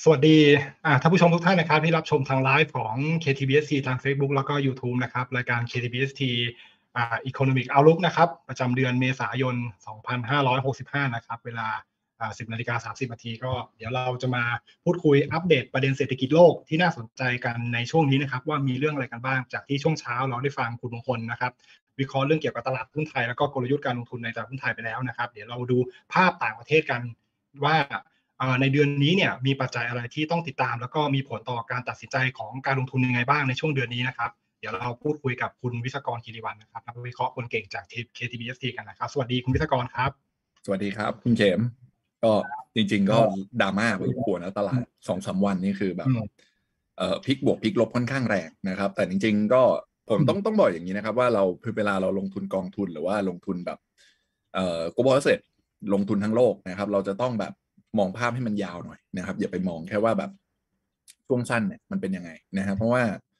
สวัสดีท่านผู้ชมทุกท่านนะครับที่รับชมทางไลฟ์ของ KTBST ทางเฟซบุ๊กแล้วก็ยูทูบนะครับรายการ KTBST Economic Outlook นะครับประจำเดือนเมษายน2565นะครับเวลา10:30 น.ก็เดี๋ยวเราจะมาพูดคุยอัปเดตประเด็นเศรษฐกิจโลกที่น่าสนใจกันในช่วงนี้นะครับว่ามีเรื่องอะไรกันบ้างจากที่ช่วงเช้าเราได้ฟังคุณมงคลนะครับวิเคราะห์เรื่องเกี่ยวกับตลาดหุ้นไทยแล้วก็กลยุทธ์การลงทุนในตลาดหุ้นไทยไปแล้วนะครับเดี๋ยวเราดูภาพต่างประเทศกันว่าในเดือนนี้เนี่ยมีปัจจัยอะไรที่ต้องติดตามแล้วก็มีผลต่อการตัดสินใจของการลงทุนยังไงบ้างในช่วงเดือนนี้นะครับเดี๋ยวเราพูดคุยกับคุณวิศกรกิริวัลย์นะครับนักวิเคราะห์คนเก่งจาก KTBST กันนะครับสวัสดีคุณวิศกรครับสวัสดีครับคุณเข็มก็จริงๆก็ดราม่าพอสมควรนะตลาด 2-3 วันนี่คือแบบพลิกบวกพลิกลบค่อนข้างแรงนะครับแต่จริงๆก็ผมต้องบอกอย่างนี้นะครับว่าเราเวลาเราลงทุนกองทุนหรือว่าลงทุนแบบglobal asset ลงทุนทั้งโลกนะครับเราจะต้องแบบมองภาพให้มันยาวหน่อยนะครับอย่าไปมองแค่ว่าแบบช่วงสั้นเนี่ยมันเป็นยังไงนะครับเพราะว่า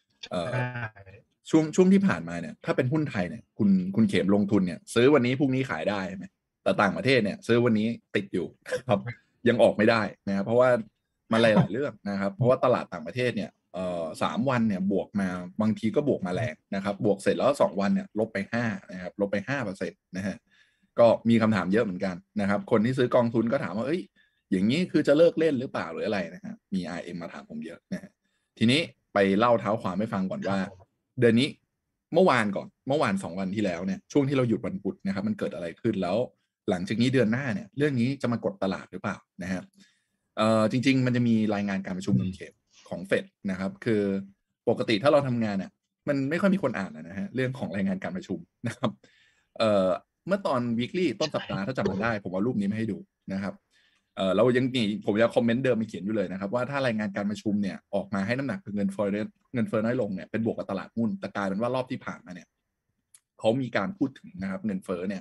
ช่วงที่ผ่านมาเนี่ยถ้าเป็นหุ้นไทยเนี่ยคุณเข็มลงทุนเนี่ยซื้อวันนี้พรุ่งนี้ขายได้ใช่ไหมแต่ต่างประเทศเนี่ยซื้อวันนี้ติดอยู่ครับยังออกไม่ได้นะครับเพราะว่ามันหลายๆเรื่องนะครับเพราะว่าตลาดต่างประเทศเนี่ย3 วันเนี่ยบวกมาบางทีก็บวกมาแรงนะครับบวกเสร็จแล้ว2 วันเนี่ยลบไป5นะครับลบไป 5% นะฮะก็มีคำถามเยอะเหมือนกันนะครับคนที่ซื้อกองทุนก็ถามว่าอย่างนี้คือจะเลิกเล่นหรือเปล่าหรืออะไรนะครับมี RM มาถามผมเยอะนะฮะทีนี้ไปเล่าเท้าความให้ฟังก่อนว่าเดือนนี้เมื่อวาน2 วันที่แล้วเนี่ยช่วงที่เราหยุดวันพุธนะครับมันเกิดอะไรขึ้นแล้วหลังจากนี้เดือนหน้าเนี่ยเรื่องนี้จะมากดตลาดหรือเปล่านะฮะจริงๆมันจะมีรายงานการประชุมเขตของเฟดนะครับคือปกติถ้าเราทำงานเนี่ยมันไม่ค่อยมีคนอ่านนะฮะเรื่องของรายงานการประชุมนะครับเมื่อตอน weekly ต้นสัปดาห์ถ้าจำมันได้ผมเอารูปนี้มาให้ดูนะครับเรายังมีผมจะคอมเมนต์เดิมมีเขียนอยู่เลยนะครับว่าถ้ารายงานการประชุมเนี่ยออกมาให้น้ำหนักเงินเฟ้อน้อยลงเนี่ยเป็นบวกกับตลาดหุ้นแต่กลายเป็นว่ารอบที่ผ่านมาเนี่ยเขามีการพูดถึงนะครับเงินเฟ้อเนี่ย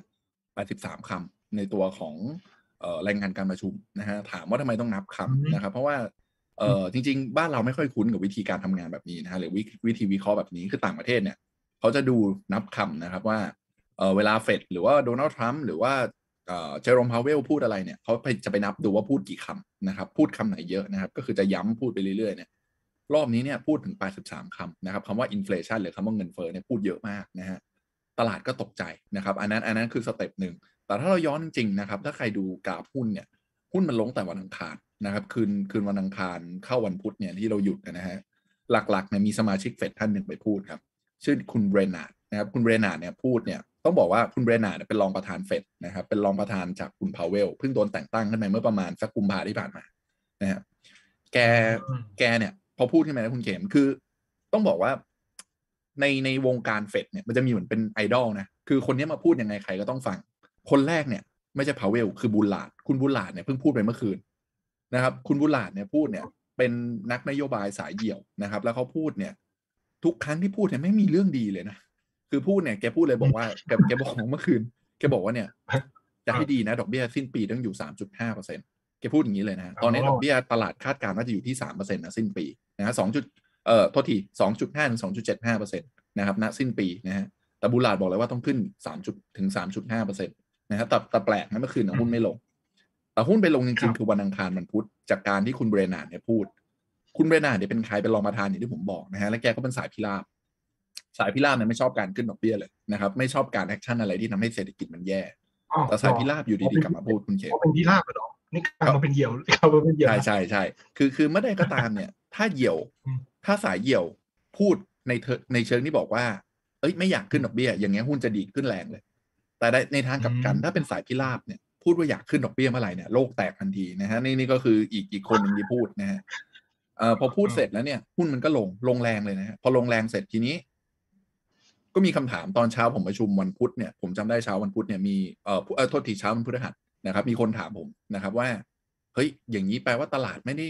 83 คำในตัวของรายงานการประชุมนะฮะถามว่าทำไมต้องนับคำนะครับเพราะว่าจริงๆบ้านเราไม่ค่อยคุ้นกับวิธีการทำงานแบบนี้นะฮะหรือวิธีวิเคราะห์แบบนี้คือต่างประเทศเนี่ยเขาจะดูนับคำนะครับว่าเวลาเฟดหรือว่าโดนัลด์ทรัมป์หรือว่าเจอโรมพาวเวลพูดอะไรเนี่ยเขาจะไปนับดูว่าพูดกี่คำนะครับพูดคำไหนเยอะนะครับก็คือจะย้ำพูดไปเรื่อยๆเนี่ยรอบนี้เนี่ยพูดถึง83 คำนะครับคำว่าอินเฟลชันหรือคำว่าเงินเฟ้อเนี่ยพูดเยอะมากนะฮะตลาดก็ตกใจนะครับอันนั้นคือสเต็ปหนึ่งแต่ถ้าเราย้อนจริงๆนะครับถ้าใครดูกราฟหุ้นเนี่ยหุ้นมันลงแต่วันอังคารนะครับคืนวันอังคารเข้าวันพุธเนี่ยที่เราหยุดนะฮะหลักๆเนี่ยมีสมาชิกเฟดท่านหนึ่งไปพูดครับชื่อคุณเบรนาร์ดนะครับคุณเบรนาร์ดเนี่ยพูดเนี่ยต้องบอกว่าคุณเบรนาร์ดเป็นรองประธานเฟดนะครับเป็นรองประธานจากคุณพาวเวลเพิ่งโดนแต่งตั้งขึ้นมาเมื่อประมาณสักกุมภาที่ผ่านมานะฮะแกเนี่ยพอพูดขึ้นมาแล้วคุณเข็มคือต้องบอกว่าในวงการเฟดเนี่ยมันจะมีเหมือนเป็นไอดอลนะคือคนนี้มาพูดยังไงใครก็ต้องฟังคนแรกเนี่ยไม่ใช่พาวเวลคือบูลลาร์ดคุณบูลลาร์ดเนี่ยเพิ่งพูดไปเมื่อคืนนะครับคุณบูลลาร์ดเนี่ยพูดเนี่ยเป็นนักนโยบายสายเหี่ยวนะครับแล้วเขาพูดเนี่ยทุกครั้งที่พูดเนี่ยไม่มีเรื่องดีเลยนะคือพูดเนี่ยแกพูดเลยบอกว่าแกบอกเมื่อคืนแกบอกว่าเนี่ยจะให้ดีนะดอกเบี้ยสิ้นปีต้องอยู่ 3.5% แกพูดอย่างนี้เลยนะตอนนี้ดอกเบี้ยตลาดคาดการณ์ว่าจะอยู่ที่ 3% นะสิ้นปีนะฮะโทษที 2.5 ถึง 2.75% นะครับณสิ้นปีนะฮะแต่บูลลาร์ดบอกเลยว่าต้องขึ้น3ถึง 3.5% นะฮะแต่แปลกนะเมื่อคืนหุ้นไม่ลงแต่หุ้นไปลงจริงๆคือวันอังคารวันพุธจากการที่คุณเบรนาร์ดเนี่ยพูดคุณเบรนาร์ดเนี่ยเป็นใครเป็นรองประธานอย่างที่ผมบอกนะฮะและแกก็เป็นสายพิราบเนี่ยไม่ชอบการขึ้นดอกเบี้ยเลยนะครับไม่ชอบการแอคชั่นอะไรที่ทำให้เศรษฐกิจมันแย่แต่สายพิราบอยู่ดีๆกลับมาพูดคุณเขมเป็นพิราบเหรอนี่กลับมาเป็นเหี่ยวใช่คือเมื่อใดก็ตามเนี่ยถ้าเหี่ยวถ้าสายเหี่ยวพูดในเชิงที่บอกว่าไม่อยากขึ้นดอกเบี้ยอย่างเงี้ยหุ้นจะดีขึ้นแรงเลยแต่ในทางกลับกันถ้าเป็นสายพิราบเนี่ยพูดว่าอยากขึ้นดอกเบี้ยเมื่อไหร่เนี่ยโลกแตกทันทีนะฮะนี่ก็คืออีกคนหนึ่งที่พูดนะฮะพอพูดเสร็จแล้วเนี่ยหุ้นมันก็ลงแรงเลยนะฮะพอลงแรงเสร็จทีนี้ก็มีคำถามตอนเช้าผมประชุมวันพุธเนี่ยผมจำได้เช้าวันพุธเนี่ยมีโทษทีเช้าวันพฤหัสนะครับมีคนถามผมนะครับว่าเฮ้ยอย่างนี้แปลว่าตลาดไม่ได้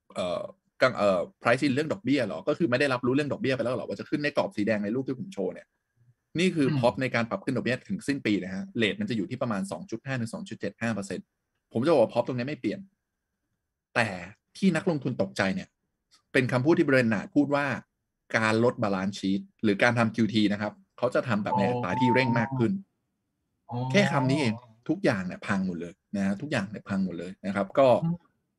price in เรื่องดอกเบี้ยหรอก็คือไม่ได้รับรู้เรื่องดอกเบี้ยไปแล้วหรอว่าจะขึ้นในกรอบสีแดงในรูปที่ผมโชว์เนี่ยนี่คือพอปในการปรับขึ้นดอกเบี้ยถึงสิ้นปีนะฮะเรทมันจะอยู่ที่ประมาณ 2.5 ถึง 2.75% ผมจะบอกว่าพอปตรงนี้ไม่เปลี่ยนแต่ที่นักลงทุนตกใจเนี่ยเป็นคำพูดที่เบรนนาร์ดพูดว่าการลดบาลานซ์ชีทหรือการทำ QT นะครับเขาจะทำแบบในอัตราที่เร่งมากขึ้นแค่คำนี้เองทุกอย่างเนี่ยพังหมดเลยนะทุกอย่างเนี่ยพังหมดเลยนะครับก็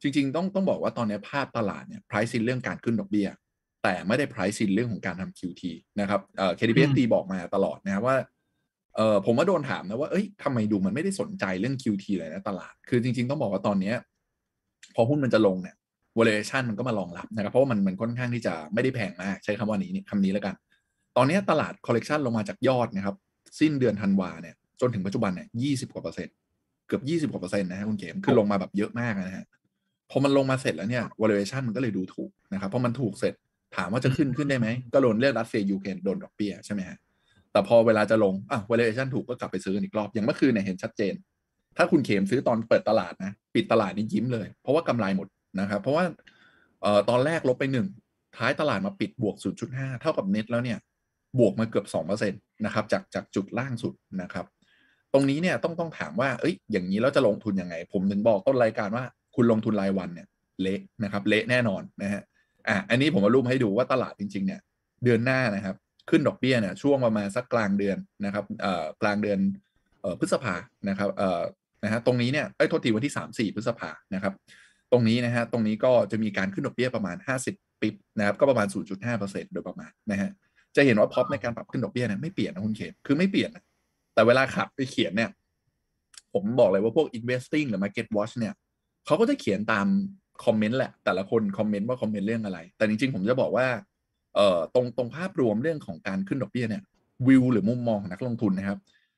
จริงๆต้องบอกว่าตอนนี้ภาพตลาดเนี่ย price in เรื่องการขึ้นดอกเบี้ยแต่ไม่ได้ price in เรื่องของการทำ QT นะครับKTBSD บอกมาตลอดนะครับว่าผมว่าโดนถามนะว่าเอ้ยทำไมดูมันไม่ได้สนใจเรื่อง QT เลยนะตลาดคือจริงๆต้องบอกว่าตอนนี้พอหุ้นมันจะลงเนี่ย valuation มันก็มารองรับนะครับเพราะว่ามันค่อนข้างที่จะไม่ได้แพงมากใช้คำว่านี้คำนี้แล้วกันตอนนี้ตลาด correction ลงมาจากยอดนะครับสิ้นเดือนธันวาเนี่ยจนถึงปัจจุบันเนี่ย20 กว่าเปอร์เซ็นต์เกือบ20 กว่าเปอร์เซ็นต์นะฮะคุณเกมคือลงมาแบบเยอะมากนะฮะพอมันลงมาเสร็จแล้วเนี่ย valuation มันก็เลยดูถูกนะครับเพราะมันถูกเสร็จถามว่าจะขึ้นได้ไหมก็โดนเรื่องรัสเซียยูเครนโดนดอกเบี้ยใช่ไหมฮะแต่พอเวลาจะลงvaluation ถูกก็กลับไปซื้ออีกรอบอย่างเมื่อคืนเนี่ยเห็นชัดเจนถ้าคุณเข็มซื้อตอนเปิดตลาดนะปิดตลาดนี่ยิ้มเลยเพราะว่ากำไรหมดนะครับเพราะว่าตอนแรกลบไป1ท้ายตลาดมาปิดบวก 0.5 เท่ากับเน็ตแล้วเนี่ยบวกมาเกือบ 2% นะครับจากจุดล่างสุดนะครับตรงนี้เนี่ยต้องถามว่าอย่างนี้เราจะลงทุนยังไงผมถึงบอกต้นรายการว่าคุณลงทุนรายวันเนี่ยเละนะครับเละแน่นอนนะฮะอันนี้ผมเอารูปให้ดูว่าตลาดจริงๆเนี่ยเดือนหน้านะครับขึ้นดอกเบี้ยเนี่ยช่วงประมาณสักกลางเดือนนะครับกลางเดือนพฤษภานะครับนะฮะตรงนี้เนี่ยโทษทีวันที่ 3-4 พฤษภานะครับตรงนี้นะฮะตรงนี้ก็จะมีการขึ้นดอกเบี้ยประมาณ50ปิ๊บนะครับก็ประมาณ 0.5% โดยประมาณนะฮะจะเห็นว่าพ็อปในการปรับขึ้นดอกเบี้ยเนี่ยไม่เปลี่ยนนะคุณเขตคือไม่เปลี่ยนนะแต่เวลาขับไปเขียนเนี่ยผมบอกเลยว่าพวก investing หรือ market watch เนี่ยเขาก็จะเขียนตามคอมเมนต์แหละแต่ละคนคอมเมนต์ว่าคอมเมนต์เรื่องอะไรแต่จริงๆผมจะบอกว่าตรงภาพรวมเรื่องของการขึ้นดอกเบี้ยเนี่ยวิวหรือมุมมองของนักลงทุนนะครับ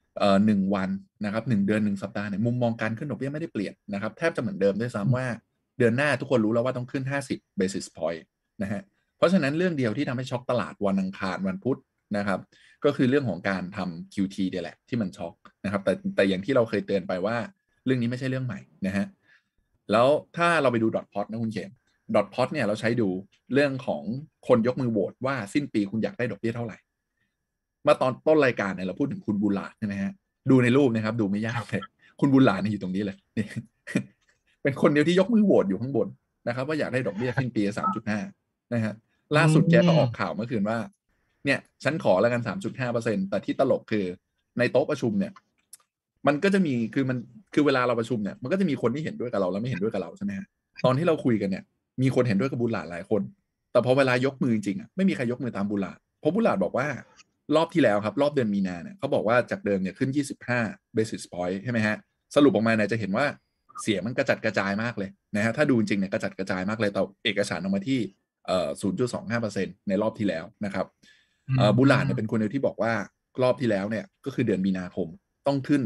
1 วันนะครับ1 เดือน1 สัปดาห์เนี่ยมุมมองการขึ้นดอกเบี้ยไม่ได้เปลี่ยนนะครับแทบจะเหมือนเดิมด้วยซ้ำว่าเดือนหน้าทุกคนรู้แล้วว่าต้องขึ้น50 basis point นะฮะเพราะฉะนั้นเรื่องเดียวที่ทำให้ช็อกตลาดวันอังคารวันพุธนะครับก็คือเรื่องของการทำ QT เดียแหละที่มันช็อกนะครับแต่อย่างที่เราเคยเตือนไปว่าเรื่องนี้ไม่ใช่เรื่องใหม่นะฮะแล้วถ้าเราไปดูดอทพอตนะคุณเขมดอทพอตเนี่ยเราใช้ดูเรื่องของคนยกมือโหวตว่าสิ้นปีคุณอยากได้ดอกเบี้ยเท่าไหร่เมื่อตอนต้นรายการเนี่ยเราพูดถึงคุณบุญหลาดใช่ไหมฮะดูในรูปนะครับดูไม่ยากเลยคุณบุญหลาดเนี่ยอยู่ตรงนี้เลยนี่ เป็นคนเดียวที่ยกมือโหวตอยู่ข้างบนนะครับว่าอยากได้ดอกเบี้ยสิ้นปี 3.5 นะฮะล่าสุดแกก็ออกข่าวเมื่อคืนว่าเนี่ยฉันขอแล้วกัน 3.5% แต่ที่ตลกคือในโต๊ะประชุมเนี่ยมันก็จะมีคือเวลาเราประชุมเนี่ยมันก็จะมีคนที่เห็นด้วยกับเราแล้วไม่เห็นด้วยกับเราใช่ไหมฮะตอนที่เราคุยกันเนี่ยมีคนเห็นด้วยกับบุญหลาดหลายคนแต่พอเวลายกมือจริงๆไม่มีใครยกมือตามบุญหลาดเพราะบุญหลาดบอกว่ารอบที่แล้วครับรอบเดือนมีนาเนี่ยเขาบอกว่าจากเดิมเนี่ยขึ้น25 basis point ใช่ไหมฮะสรุปออกมาเนี่ยจะเห็นว่าเสียงมันกระจัดกระจายมากเลยนะฮะถ้าดูจริงเนี่ยกระจัดกระจายมากเลยแต่เอกสารออกมาที่0.25% ในรอบที่แล้วนะครับบุญหลาดเนี่ยเป็นคนเดียวที่บอกว่ารอบที่แล้วเนี่ยก็คือเดือนมีนาคมต้องขึ้น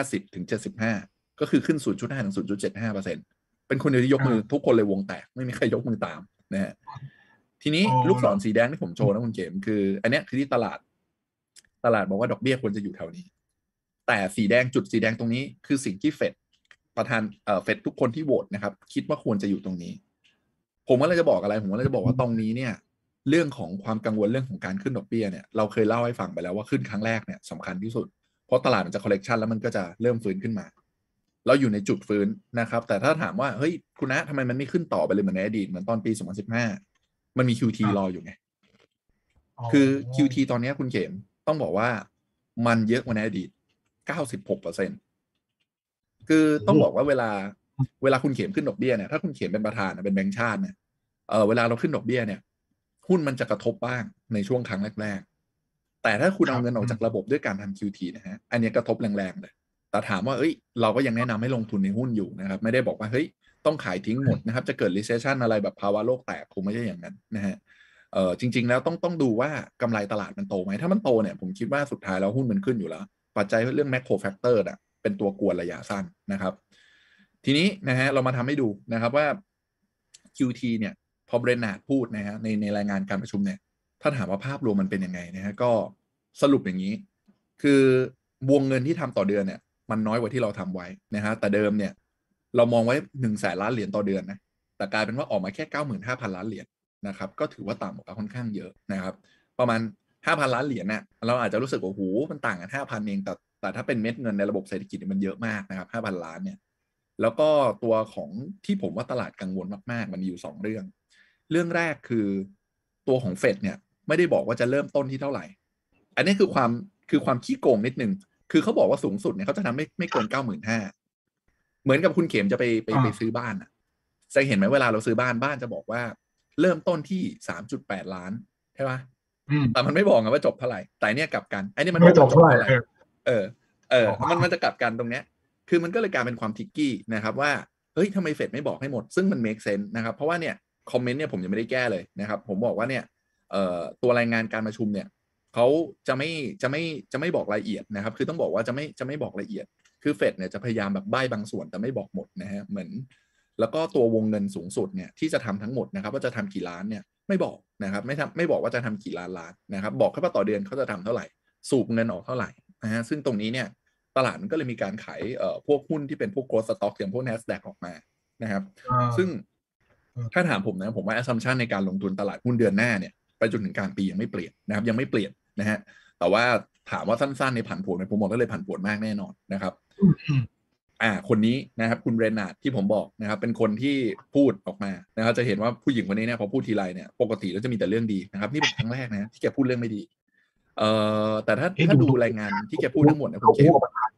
50-75ก็คือขึ้น 0.5 ถึง 0.75% เป็นคนเดียวที่ยกมือทุกคนเลยวงแตกไม่มีใครยกมือตามนะฮะทีนี้ลูกศรสีแดงที่ผมโชว์นะคุณเกมคืออันนี้คือที่ตลาดบอกว่าดอกเบี้ยควรจะอยู่แถวนี้แต่จุดสีแดงตรงนี้คือสิ่งที่เฟดประธานเฟดทุกคนที่โหวตนะครับคิดว่าควรจะอยู่ตรงนี้ผมก็เลยจะบอกอะไรผมก็เลยจะบอกว่าตรงนี้เนี่ยเรื่องของความกังวลเรื่องของการขึ้นดอกเบี้ยเนี่ยเราเคยเล่าให้ฟังไปแล้วว่าขึ้นครั้งแรกเนี่ยสำคัญที่สุดเพราะตลาดมันจะคอลเลกชันแล้วมันก็จะเริ่มฟื้นขึ้นมาเราอยู่ในจุดฟื้นนะครับแต่ถ้าถามว่าเฮ้ยคุณนะทำไมมันไม่ขึ้นต่อไปเลยเหมือนในอดีตเหมือนตอนปี2015มันมี QT รออยู่ไงคือ QT ตอนนี้คุณเข็มต้องบอกว่ามันเยอะกว่าในอดีต 96%คือต้องบอกว่าเวลาคุณเข็มขึ้นดอกเบี้ยเนี่ยถ้าคุณเข็มเป็นประธานเป็นแบงก์ชาติเนี่ยเวลาเราขึ้นดอกเบี้ยเนี่ยหุ้นมันจะกระทบบ้างในช่วงครั้งแรกๆแต่ถ้าคุณเอาเงินออกจากระบบด้วยการทำ QT นะฮะอันนี้กระทบแรงๆเลยแต่ถามว่าเราก็ยังแนะนำให้ลงทุนในหุ้นอยู่นะครับไม่ได้บอกว่าเฮ้ยต้องขายทิ้งหมดนะครับจะเกิด recession อะไรแบบภาวะโลกแตกคงไม่ใช่อย่างนั้นนะฮะจริงๆแล้วต้องดูว่ากำไรตลาดมันโตไหมถ้ามันโตเนี่ยผมคิดว่าสุดท้ายแล้วหุ้นมันขึ้นอยู่แล้วปัจจัยเรื่อง macro factor อ่ะเป็นตัวกวนระยะสั้นนะครับทีนี้นะฮะเรามาทำให้ดูนะครับว่า QT เนี่ยพอเบรนนาร์ดพูดนะฮะในรายงานการประชุมเนี่ยถ้าถามว่าภาพรวมมันเป็นยังไงนะฮะก็สรุปอย่างนี้คือวงเงินที่ทำต่อเดือนเนี่ยมันน้อยกว่าที่เราทำไว้นะฮะแต่เดิมเนี่ยเรามองไว้100,000,000,000 เหรียญต่อเดือนนะแต่กลายเป็นว่าออกมาแค่95,000 ล้านเหรียญนะครับก็ถือว่าต่ำกว่าค่อนข้างเยอะนะครับประมาณ5,000 ล้านเหรียญเนี่ยเราอาจจะรู้สึกว่าโอ้โหมันต่างกัน 5,000 เองแต่ถ้าเป็นเม็ดเงินในระบบเศรษฐกิจมันเยอะมากนะครับ 5,000 ล้านเนี่ยแล้วก็ตัวของที่ผมว่าตลาดกังวลมากๆมันมีอยู่2เรื่องแรกคือตัวของเฟดเนี่ยไม่ได้บอกว่าจะเริ่มต้นที่เท่าไหร่อันนี้คือความขี้โกงนิดนึงคือเขาบอกว่าสูงสุดเนี่ยเขาจะทำไม่เกิน 95,000เหมือนกับคุณเข็มจะไปซื้อบ้านจะเห็นไหมเวลาเราซื้อบ้านจะบอกว่าเริ่มต้นที่ 3.8 ล้านใช่ปะแต่มันไม่บอกว่าจบเท่าไหร่แต่เนี่ยกลับกันไอ้นี่มันบอกว่าจบเท่าไหร่มันจะกลับกันตรงเนี้ยคือมันก็เลยกลายเป็นความทิกกี้นะครับว่าเฮ้ยทำไมเฟดไม่บอกให้หมดซึ่งมัน make sense นะครับเพราะว่าเนี่ยคอมเมนต์เนี่ยผมยังไม่ได้แก้เลยนะครับผมบอกว่าเนี่ยตัวรายงานการประชุมเนี่ยเขาจะไม่บอกรายละเอียดนะครับคือต้องบอกว่าจะไม่บอกรายละเอียดคือเฟดเนี่ยจะพยายามแบบใบ้บางส่วนแต่ไม่บอกหมดนะฮะเหมือนแล้วก็ตัววงเงินสูงสุดเนี่ยที่จะทำทั้งหมดนะครับว่าจะทำกี่ล้านเนี่ยไม่บอกนะครับไม่บอกว่าจะทำกี่ล้านนะครับบอกแค่ว่าต่อเดือนเขาจะทำเท่าไหร่สูบเงินออกเท่าไหร่นะฮะซึ่งตรงนี้เนี่ยตลาดมันก็เลยมีการขายพวกหุ้นที่เป็นพวก growth stock อย่างพวก NASDAQ ออกมานะครับซึ่งถ้าถามผมนะผมว่า assumption ในการลงทุนตลาดหุ้นเดือนหน้าเนี่ยไปจนถึงกลางปียังไม่เปลี่ยนนะครับยังไม่เปลี่ยนนะฮะแต่ว่าถามว่าสั้นๆในผันผวนผมบอกได้เลยผันผวนมากแน่นอนนะครับคนนี้นะครับคุณเรนาร์ดที่ผมบอกนะครับเป็นคนที่พูดออกมานะครับจะเห็นว่าผู้หญิงคนนี้เนี่ยพอพูดทีไรเนี่ยปกติแล้วจะมีแต่เรื่องดีนะครับนี่เป็นครั้งแรกนะที่แกพูดเรื่องไม่ดีแต่ถ้าดูรายงานที่แกพูดทั้งหมดนะคุณเคน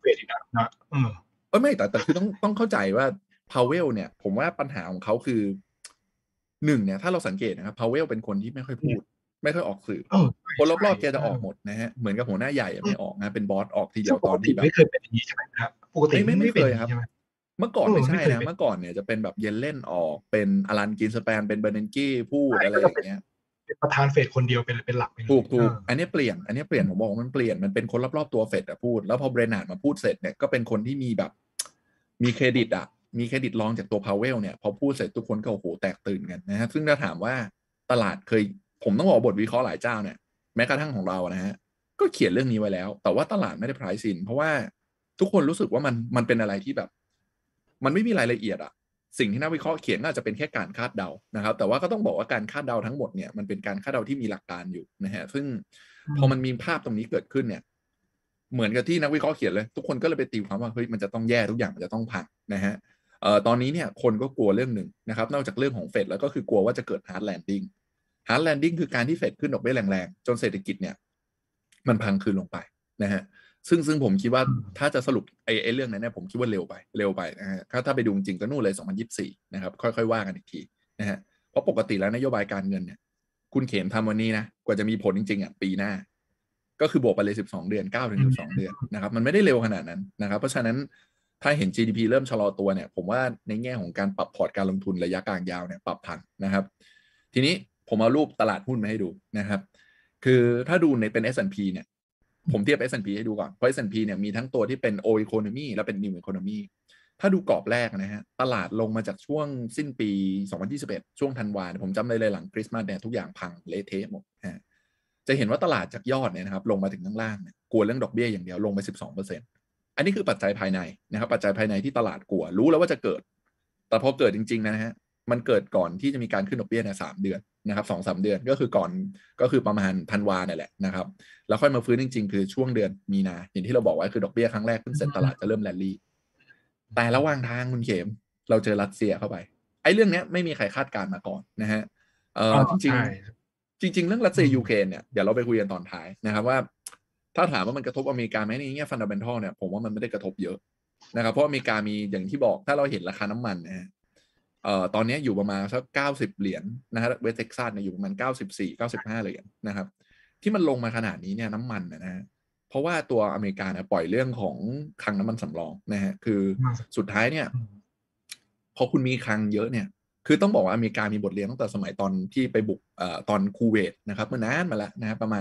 ไม่แต่คือต้องเข้าใจว่าพาวเวลเนี่ยผมว่าปัญหาของเขาคือหนึ่งเนี่ยถ้าเราสังเกตนะครับพาวเวลเป็นคนที่ไม่ค่อยพูดไม่ค่อยออกสื่อคนรอบๆแกจะออกหมดนะฮะเหมือนกับหัวหน้าใหญ่ไม่ออกนะเป็นบอสออกทีเดียวตอนที่แบบไม่เคยเป็นอย่างนี้ใช่ไหมครับปกติไม่เคยครับเมื่อก่อนไม่ใช่นะเมื่อก่อนเนี่ยจะเป็นแบบเยนเล่นออกเป็นอลันกินสแปนเป็นเบอร์เนนกี้พูดอะไรอย่างเงี้ยเป็นประธานเฟดคนเดียวเป็นหลักถูกอันนี้เปลี่ยนผมบอกว่ามันเปลี่ยนมันเป็นคนรอบๆตัวเฟดพูดแล้วพอเบรนาร์ดมาพูดเสร็จเนี่ยก็เป็นคนที่มีแบบมีเครดิตรองจากตัวพาวเวลเนี่ยพอพูดเสร็จทุกคนก็โอ้โหแตกตื่นกันนะฮะซึ่งถ้าถามว่าตลาดเคยผมต้องบอกบทวิเคราะห์หลายเจ้าเนี่ยแม้กระทั่งของเรานะฮะก็เขียนเรื่องนี้ไว้แล้วแต่ว่าตลาดไม่ได้ price in เพราะว่าทุกคนรู้สึกว่ามันเป็นอะไรที่แบบมันไม่มีรายละเอียดสิ่งที่นักวิเคราะห์เขียนก็อาจจะเป็นแค่การคาดเดานะครับแต่ว่าก็ต้องบอกว่าการคาดเดาทั้งหมดเนี่ยมันเป็นการคาดเดาที่มีหลักการอยู่นะฮะซึ่งพอมันมีภาพตรงนี้เกิดขึ้นเนี่ยเหมือนกับที่นักวิเคราะห์เขียนเลยทุกคนก็เลยไปตีความว่าเฮ้ยมันจะต้องแย่ทุกอย่างมันจะต้องพังนะฮะตอนนี้เนี่ยคนก็กลัวเรื่องหนึ่งนะครับนอกจากเรื่องของเฟดแล้วก็คือกลัวว่าจะเกิด hard landing hard landing คือการที่เฟดขึ้นดอกเบี้ยแรงๆจนเศรษฐกิจเนี่ยมันพังคืนลงไปนะฮะซึ่งผมคิดว่าถ้าจะสรุปไอ้เรื่องนั้นเนี่ยผมคิดว่าเร็วไปนะฮะถ้าไปดูจริงก็นู่นเลย2024นะครับค่อยๆว่ากันอีกทีนะฮะเพราะปกติแล้วนโยบายการเงินเนี่ยคุณเข็มทำวันนี้นะกว่าจะมีผลจริงๆปีหน้าก็คือบวกไปเลย12 เดือน9 ถึง 12 เดือนนะครับมันไม่ได้เร็วขนาดนั้นนะครับเพราะฉะนั้นถ้าเห็น GDP เริ่มชะลอตัวเนี่ยผมว่าในแง่ของการปรับพอร์ตการลงทุนระยะกลางยาวเนี่ยปรับทันนะครับทีนี้ผมเอารูปตลาดหุ้นมาให้ดูนะครับคือถ้าดูในเป็น S&P เนี่ยผมเทียบ S&P ให้ดูก่อนเพราะ S&P เนี่ยมีทั้งตัวที่เป็น Old Economy และเป็น New Economy ถ้าดูกรอบแรกนะฮะตลาดลงมาจากช่วงสิ้นปี2021ช่วงธันวาคมผมจำได้เลยหลังคริสต์มาสเนี่ยทุกอย่างพังเละเทะหมดจะเห็นว่าตลาดจากยอดเนี่ยนะครับลงมาถึงข้างล่างเนี่ยกลัวเรื่องดอกเบี้ยอย่างเดียวลงไป 12%อันนี้คือปัจจัยภายในนะครับปัจจัยภายในที่ตลาดกลัวรู้แล้วว่าจะเกิดแต่พอเกิดจริงๆนะฮะมันเกิดก่อนที่จะมีการขึ้นดอกเบี้ยเนี่ย3 เดือนนะครับ2-3 เดือนก็คือประมาณธันวาเนี่ยแหละนะครับแล้วค่อยมาฟื้นจริงๆคือช่วงเดือนมีนาอย่างที่เราบอกไว้คือดอกเบี้ยครั้งแรกขึ้นเสร็จตลาดจะเริ่มแรลลี่แต่ระหว่างทางคุณเข็มเราเจอรัสเซียเข้าไปไอ้เรื่องนี้ไม่มีใครคาดการมาก่อนนะฮะจริงเรื่องรัสเซียยูเครนเนี่ยเดี๋ยวเราไปคุยกันตอนท้ายนะครับว่าถ้าถามว่ามันกระทบอเมริกาไหมในแง่ฟันดัมเบลทัลเนี่ยผมว่ามันไม่ได้กระทบเยอะนะครับเพราะอเมริกามีอย่างที่บอกถ้าเราเห็นราคาน้ำมันนะฮะตอนนี้อยู่ประมาณสัก90 เหรียญนะฮะเวสเท็กซัสเนี่ยอยู่ประมาณ94-95 เหรียญนะครับที่มันลงมาขนาดนี้เนี่ยน้ำมันนะฮะเพราะว่าตัวอเมริกาเนี่ยปล่อยเรื่องของคลังน้ำมันสำรองนะฮะคือสุดท้ายเนี่ยพอคุณมีคลังเยอะเนี่ยคือต้องบอกว่าอเมริกามีบทเรียนตั้งแต่สมัยตอนที่ไปบุกตอนคูเวตนะครับเมื่อนานมาแล้วนะครับประมาณ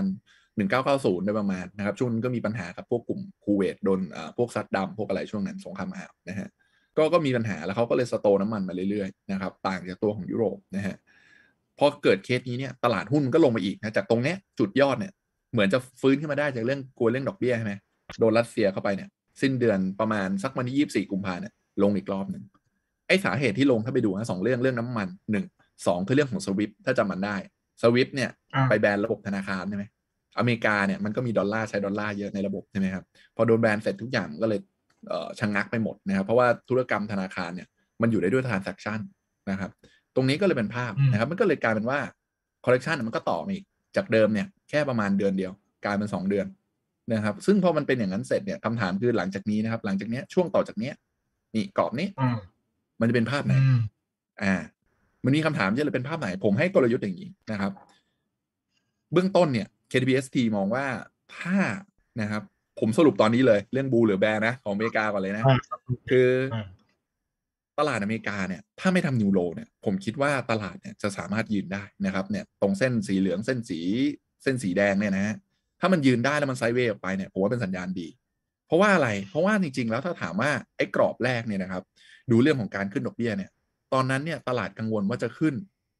1990โดยประมาณนะครับช่วงนั้นก็มีปัญหากับพวกกลุ่มคูเวตโดนพวกซัดดัมพวกอะไรช่วงนั้นสงครามอ่าวนะฮะก็มีปัญหาแล้วเขาก็เลยสโตร์น้ำมันมาเรื่อยๆนะครับต่างจากตัวของยุโรปนะฮะพอเกิดเคสนี้เนี่ยตลาดหุ้นก็ลงมาอีกนะจากตรงเนี้ยจุดยอดเนี่ยเหมือนจะฟื้นขึ้นมาได้จากเรื่องกลัวเรื่องดอกเบี้ยใช่ไหมโดนรัสเซียเข้าไปเนี่ยสิ้นเดือนประมาณสักวันที่24 กุมภาพันธ์เนี่ยลงอีกรอบหนึ่งไอ้สาเหตุที่ลงถ้าไปดูนะ2 เรื่องน้ำมัน1-2คือเรื่องของสวิฟถ้าจำมันได้สวิฟเนี่ยไปแบนระบบธนาคารใช่ไหมอเมริกาเนี่ยมันก็มีดอลลาร์ใช้ดอลลาร์เยอะในระบบใช่ไหมครับพอโดนแบนเสร็จทุกอย่างก็เลยชะงักไปหมดนะครับเพราะว่าธุรกรรมธนาคารเนี่ยมันอยู่ได้ด้วย transaction นะครับตรงนี้ก็เลยเป็นภาพนะครับมันก็เลยกลายเป็นว่า collection มันก็ต่อมาอีกจากเดิมเนี่ยแค่ประมาณเดือนเดียวกลายเป็น2 เดือนนะครับซึ่งพอมันเป็นอย่างนั้นเสร็จเนี่ยคำถามคือหลังจากนี้นะครับหลังจากนี้ช่วงต่อจากนี้นี่กรอบนี้มันจะเป็นภาพไหนมันมีคำถามเยอะเลยเป็นภาพไหนผมให้กลยุทธ์อย่างนี้นะครับเบื้องต้นเนี่ย KTBST มองว่าถ้านะครับผมสรุปตอนนี้เลยเรื่องบูหรือแบร์นะของอเมริกาก่อนเลยนะคือตลาดอเมริกาเนี่ยถ้าไม่ทำนิวโรเนี่ยผมคิดว่าตลาดเนี่ยจะสามารถยืนได้นะครับเนี่ยตรงเส้นสีเหลืองเส้นสีแดงเนี่ยนะฮะถ้ามันยืนได้แล้วมันไซด์เวย์ออกไปเนี่ยผมว่าเป็นสัญญาณดีเพราะว่าอะไรเพราะว่าจริงๆแล้วถ้าถามว่าไอ้กรอบแรกเนี่ยนะครับดูเรื่องของการขึ้นดอกเบี้ยเนี่ยตอนนั้นเนี่ยตลาดกังวลว่าจะขึ้น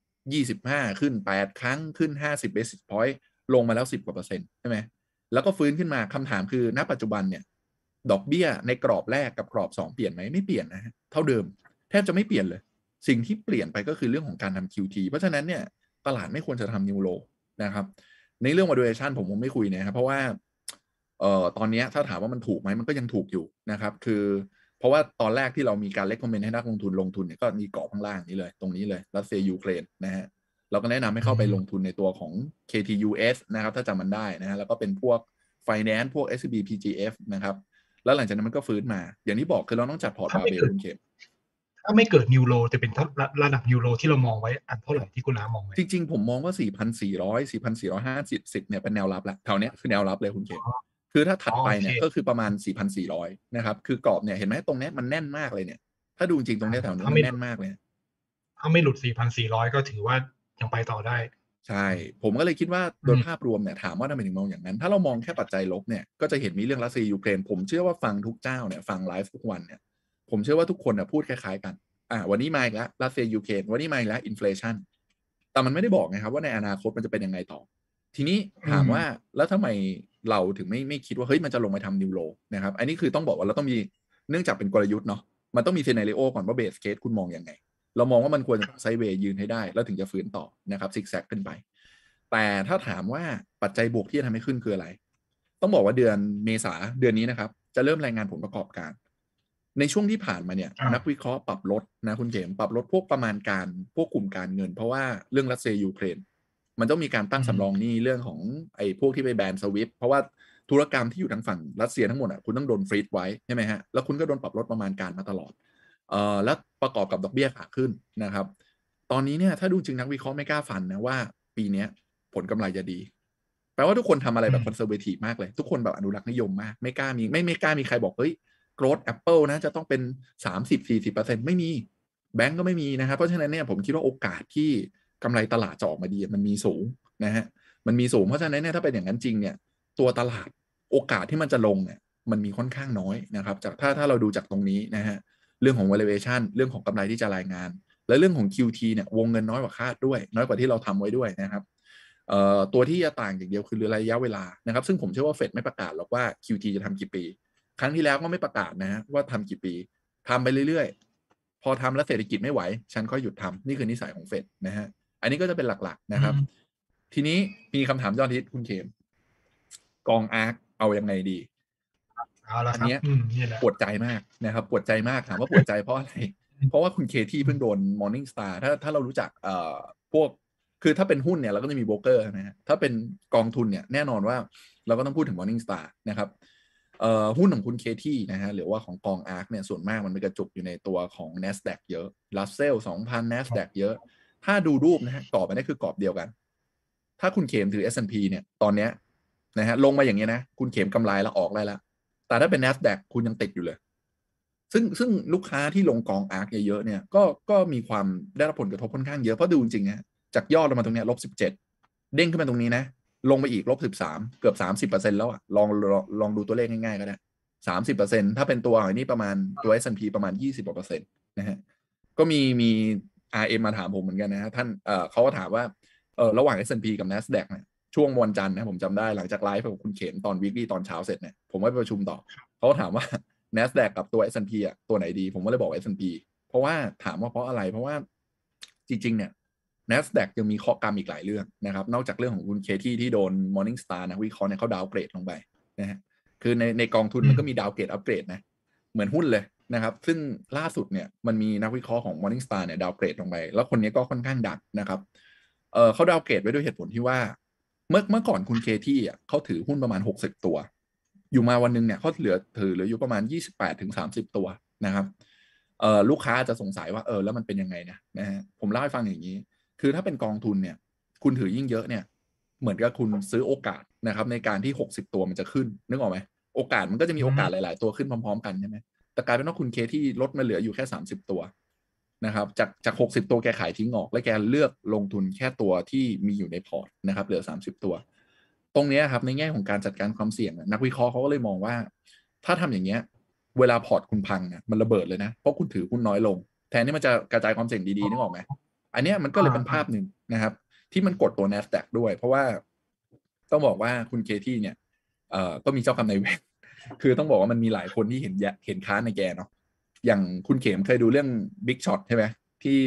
25ขึ้น8ครั้งขึ้น50 basis point ลงมาแล้ว10 กว่า%ใช่ไหมแล้วก็ฟื้นขึ้นมาคำถามคือณปัจจุบันเนี่ยดอกเบี้ยในกรอบแรกกับกรอบ2เปลี่ยนไหมไม่เปลี่ยนนะฮะเท่าเดิมแทบจะไม่เปลี่ยนเลยสิ่งที่เปลี่ยนไปก็คือเรื่องของการทำ QT เพราะฉะนั้นเนี่ยตลาดไม่ควรจะทำนิวโลนะครับในเรื่อง valuation ผมคงไม่คุยนะครับเพราะว่าตอนนี้ถ้าถามว่ามันถูกไหมมันก็ยังถูกอยู่นะครับคือเพราะว่าตอนแรกที่เรามีการ recommend ให้นักลงทุนเนี่ยก็มีกรอบข้างล่างนี้เลยตรงนี้เลยรัสเซียยูเครนนะฮะเราก็แนะนำให้เข้าไปลงทุนในตัวของ KTUS นะครับถ้าจำมันได้นะฮะแล้วก็เป็นพวก finance พวก SCB PGF นะครับแล้วหลังจากนั้นมันก็ฟื้นมาอย่างที่บอกคือเราต้องจัดพอร์ตบาร์เบลคุณเข็มถ้าไม่เกิดนิวโรจะเป็นระดับนิวโรที่เรามองไว้อันเท่าไหร่ที่คุณน้ามองไว้จริงๆผมมองว่า4,400 4,450เนี่ยเป็นแนวรับแล้วแถวเนี้ยคือแนวรับเลยคุณเข็มคือถ้าถัดไปเนี่ยก็คือประมาณ 4,400 นะครับคือกรอบเนี่ยเห็นไหมตรงนี้มันแน่นมากเลยเนี่ยถ้าดูจริงตรงนี้แถวนี้มันแน่นมากเลยถ้าไม่หลุด 4,400 ก็ถือว่ายังไปต่อได้ใช่ผมก็เลยคิดว่าโดยภาพรวมเนี่ยถามว่าทำไมถึงมองอย่างนั้นถ้าเรามองแค่ปัจจัยลบเนี่ยก็จะเห็นมีเรื่องรัสเซียยูเครนผมเชื่อว่าฟังทุกเจ้าเนี่ยฟังไลฟ์ทุกวันเนี่ยผมเชื่อว่าทุกคนพูดคล้ายๆกันวันนี้มาอีกแล้วรัสเซียยูเครนวันนี้มาอีกแล้วอินฟลชันแต่มันไม่ได้บอกไงครับว่าในอนาคตมันจะเป็นยังไงต่อทีนี้ถามว่าแล้วทำไมเราถึงไม่คิดว่าเฮ้ยมันจะลงไปทำนิวโรนะครับอันนี้คือต้องบอกว่าเราต้องมีเนื่องจากเป็นกลยุทธ์เนาะมันต้องมีซีนาริโอก่อนว่าเบสเคสคุณมองยังไงเรามองว่ามันควรจะไซด์เวย์ยืนให้ได้แล้วถึงจะฟื้นต่อนะครับซิกแซกขึ้นไปแต่ถ้าถามว่าปัจจัยบวกที่จะทำให้ขึ้นคืออะไรต้องบอกว่าเดือนเมษาเดือนนี้นะครับจะเริ่มรายงานผลประกอบการในช่วงที่ผ่านมาเนี่ยนักวิเคราะห์ปรับลดนะคุณเจมปรับลดพวกประมาณการพวกกลุ่มการเงินเพราะว่าเรื่องรัสเซียยูเครนมันต้องมีการตั้งสำรองหนี้เรื่องของไอ้พวกที่ไปแบนสวิฟเพราะว่าธุรกรรมที่อยู่ทางฝั่งรัสเซียทั้งหมดคุณต้องโดนฟรีซไว้ใช่ไหมฮะแล้วคุณก็โดนปรับลดประมาณการมาตลอดแล้วประกอบกับดอกเบี้ยขาขึ้นนะครับตอนนี้เนี่ยถ้าดูจริงนักวิเคราะห์ไม่กล้าฟันนะว่าปีนี้ผลกำไรจะดีแปลว่าทุกคนทำอะไรแบบคอนเซอร์เวทีฟมากเลยทุกคนแบบอนุรักษ์นิยมมากไม่กล้ามีใครบอกเฮ้ยโกรธ Apple นะจะต้องเป็น 30-40% ไม่มีแบงก์ก็ไม่มีนะครับเพราะฉะนั้นเนี่ยผมคิดว่าโอกาสที่กำไรตลาดจะออกมาดีมันมีสูงนะฮะมันมีสูงเพราะฉะนั้นเนี่ยถ้าเป็นอย่างนั้นจริงเนี่ยตัวตลาดโอกาสที่มันจะลงเนี่ยมันมีค่อนข้างน้อยนะครับจากถ้าเราดูจากตรงนี้นะฮะเรื่องของ valuation เรื่องของกำไรที่จะรายงานและเรื่องของ QT เนี่ยวงเงินน้อยกว่าคาดด้วยน้อยกว่าที่เราทำไว้ด้วยนะครับตัวที่จะต่างอย่างเดียวคือระยะเวลานะครับซึ่งผมเชื่อว่าเฟดไม่ประกาศหรอกว่า QT จะทำกี่ปีครั้งที่แล้วก็ไม่ประกาศนะฮะว่าทำกี่ปีทำไปเรื่อยๆพอทำแล้วเศรษฐกิจไม่ไหวฉันก็หยุดทำนี่คือนิสัยของเฟดนะฮะอันนี้ก็จะเป็นหลักๆนะครับทีนี้มีคำถามยอดฮิตคุณเขมกองอาร์คเอายังไงดีอันนี้ปวดใจมากนะครับปวดใจมากถามว่าปวดใจเพราะอะไรเพราะว่าคุณเคที่เพิ่งโดน Morning Star ถ้าเรารู้จักพวกคือถ้าเป็นหุ้นเนี่ยเราก็จะมีโบรกเกอร์นะฮะถ้าเป็นกองทุนเนี่ยแน่นอนว่าเราก็ต้องพูดถึง Morning Star นะครับหุ้นของคุณเคที่นะฮะหรือว่าของกองอาร์คเนี่ยส่วนมากมันไปกระจุกอยู่ในตัวของ NASDAQ เยอะ Russell 2000 NASDAQ เยอะถ้าดูรูปนะฮะกรอบมันนี่คือกรอบเดียวกันถ้าคุณเข็มถือ S&P เนี่ยตอนเนี้ยนะฮะลงมาอย่างเงี้ยนะคุณเข็มกำไรแล้วออกได้แล้วแต่ถ้าเป็น NASDAQ คุณยังติดอยู่เลยซึ่งลูกค้าที่ลงกองอาร์คเยอะๆเนี่ยก็มีความได้รับผลกระทบค่อนข้างเยอะเพราะดูจริงๆนะจากยอดลงมาตรงเนี้ย-17เด้งขึ้นมาตรงนี้นะลงไปอีก-13เกือบ 30% แล้วอ่ะลองดูตัวเลขง่ายๆก็ได้ 30%ถ้าเป็นตัวอันนี้ประมาณตัว S&P ประมาณ20%นะฮะก็มี RM มาถามผมเหมือนกันนะฮะท่านเขาก็ถามว่าระหว่าง S&P กับ NASDAQ เนี่ยช่วงวันจันทร์นะผมจำได้หลังจากไลฟ์กับคุณเขมตอน weekly ตอนเช้าเสร็จเนี่ยผมก็ไปประชุมต่อเขาก็ถามว่า NASDAQ กับตัว S&P อ่ะตัวไหนดีผมก็เลยบอก S&P เพราะว่าถามว่าเพราะอะไรเพราะว่าจริงๆเนี่ย NASDAQ ยังมีข้อกรรมอีกหลายเรื่องนะครับนอกจากเรื่องของคุณเคที่โดน Morningstar นะวิเคราะห์เนี่ยเขาดาวเกรดลงไปนะฮะคือในกองทุนมันก็มีดาวเกรดอัปเกรดนะเหมือนหุ้นเลยนะครับซึ่งล่าสุดเนี่ยมันมีนักวิเคราะห์ของ Morningstar เนี่ยดาวเกรดลงไปแล้วคนนี้ก็ค่อนข้างดังนะครับเขาดาวเกรดไว้ด้วยเหตุผลที่ว่าเมื่อก่อนคุณเคที่อ่ะเขาถือหุ้นประมาณ60ตัวอยู่มาวันนึงเนี่ยเขาถืออยู่ประมาณ28-30ตัวนะครับลูกค้าจะสงสัยว่าแล้วมันเป็นยังไงนะฮะผมเล่าให้ฟังอย่างนี้คือถ้าเป็นกองทุนเนี่ยคุณถือยิ่งเยอะเนี่ยเหมือนกับคุณซื้อโอกาสนะครับในการที่60ตัวมันจะขึ้นนึกออกไหมโอกาสมันก็จะมีโอกาสหลายๆตัวขึ้นพร้อมๆกันใช่ไหมแต่กลายเป็นว่าคุณเคที่ลดมาเหลืออยู่แค่30ตัวนะครับจาก60ตัวแกขายทิ้งออกและแกเลือกลงทุนแค่ตัวที่มีอยู่ในพอร์ตนะครับเหลือ30ตัวตรงนี้ครับในแง่ของการจัดการความเสี่ยงนักวิเคราะห์เขาก็เลยมองว่าถ้าทำอย่างเงี้ยเวลาพอร์ตคุณพังเนี่ยมันระเบิดเลยนะเพราะคุณถือหุ้นน้อยลงแทนที่มันจะกระจายความเสี่ยงดีๆนึกออกไหมอันนี้มันก็เลยเป็นภาพหนึ่งนะครับที่มันกดตัว NASDAQ ด้วยเพราะว่าต้องบอกว่าคุณเคที่เนี่ยก็มีเจ้ากรรมนายเวรคือต้องบอกว่ามันมีหลายคนที่เห็นค้านในแกเนาะอย่างคุณเข็มเคยดูเรื่อง Big Shot ใช่ไหมที่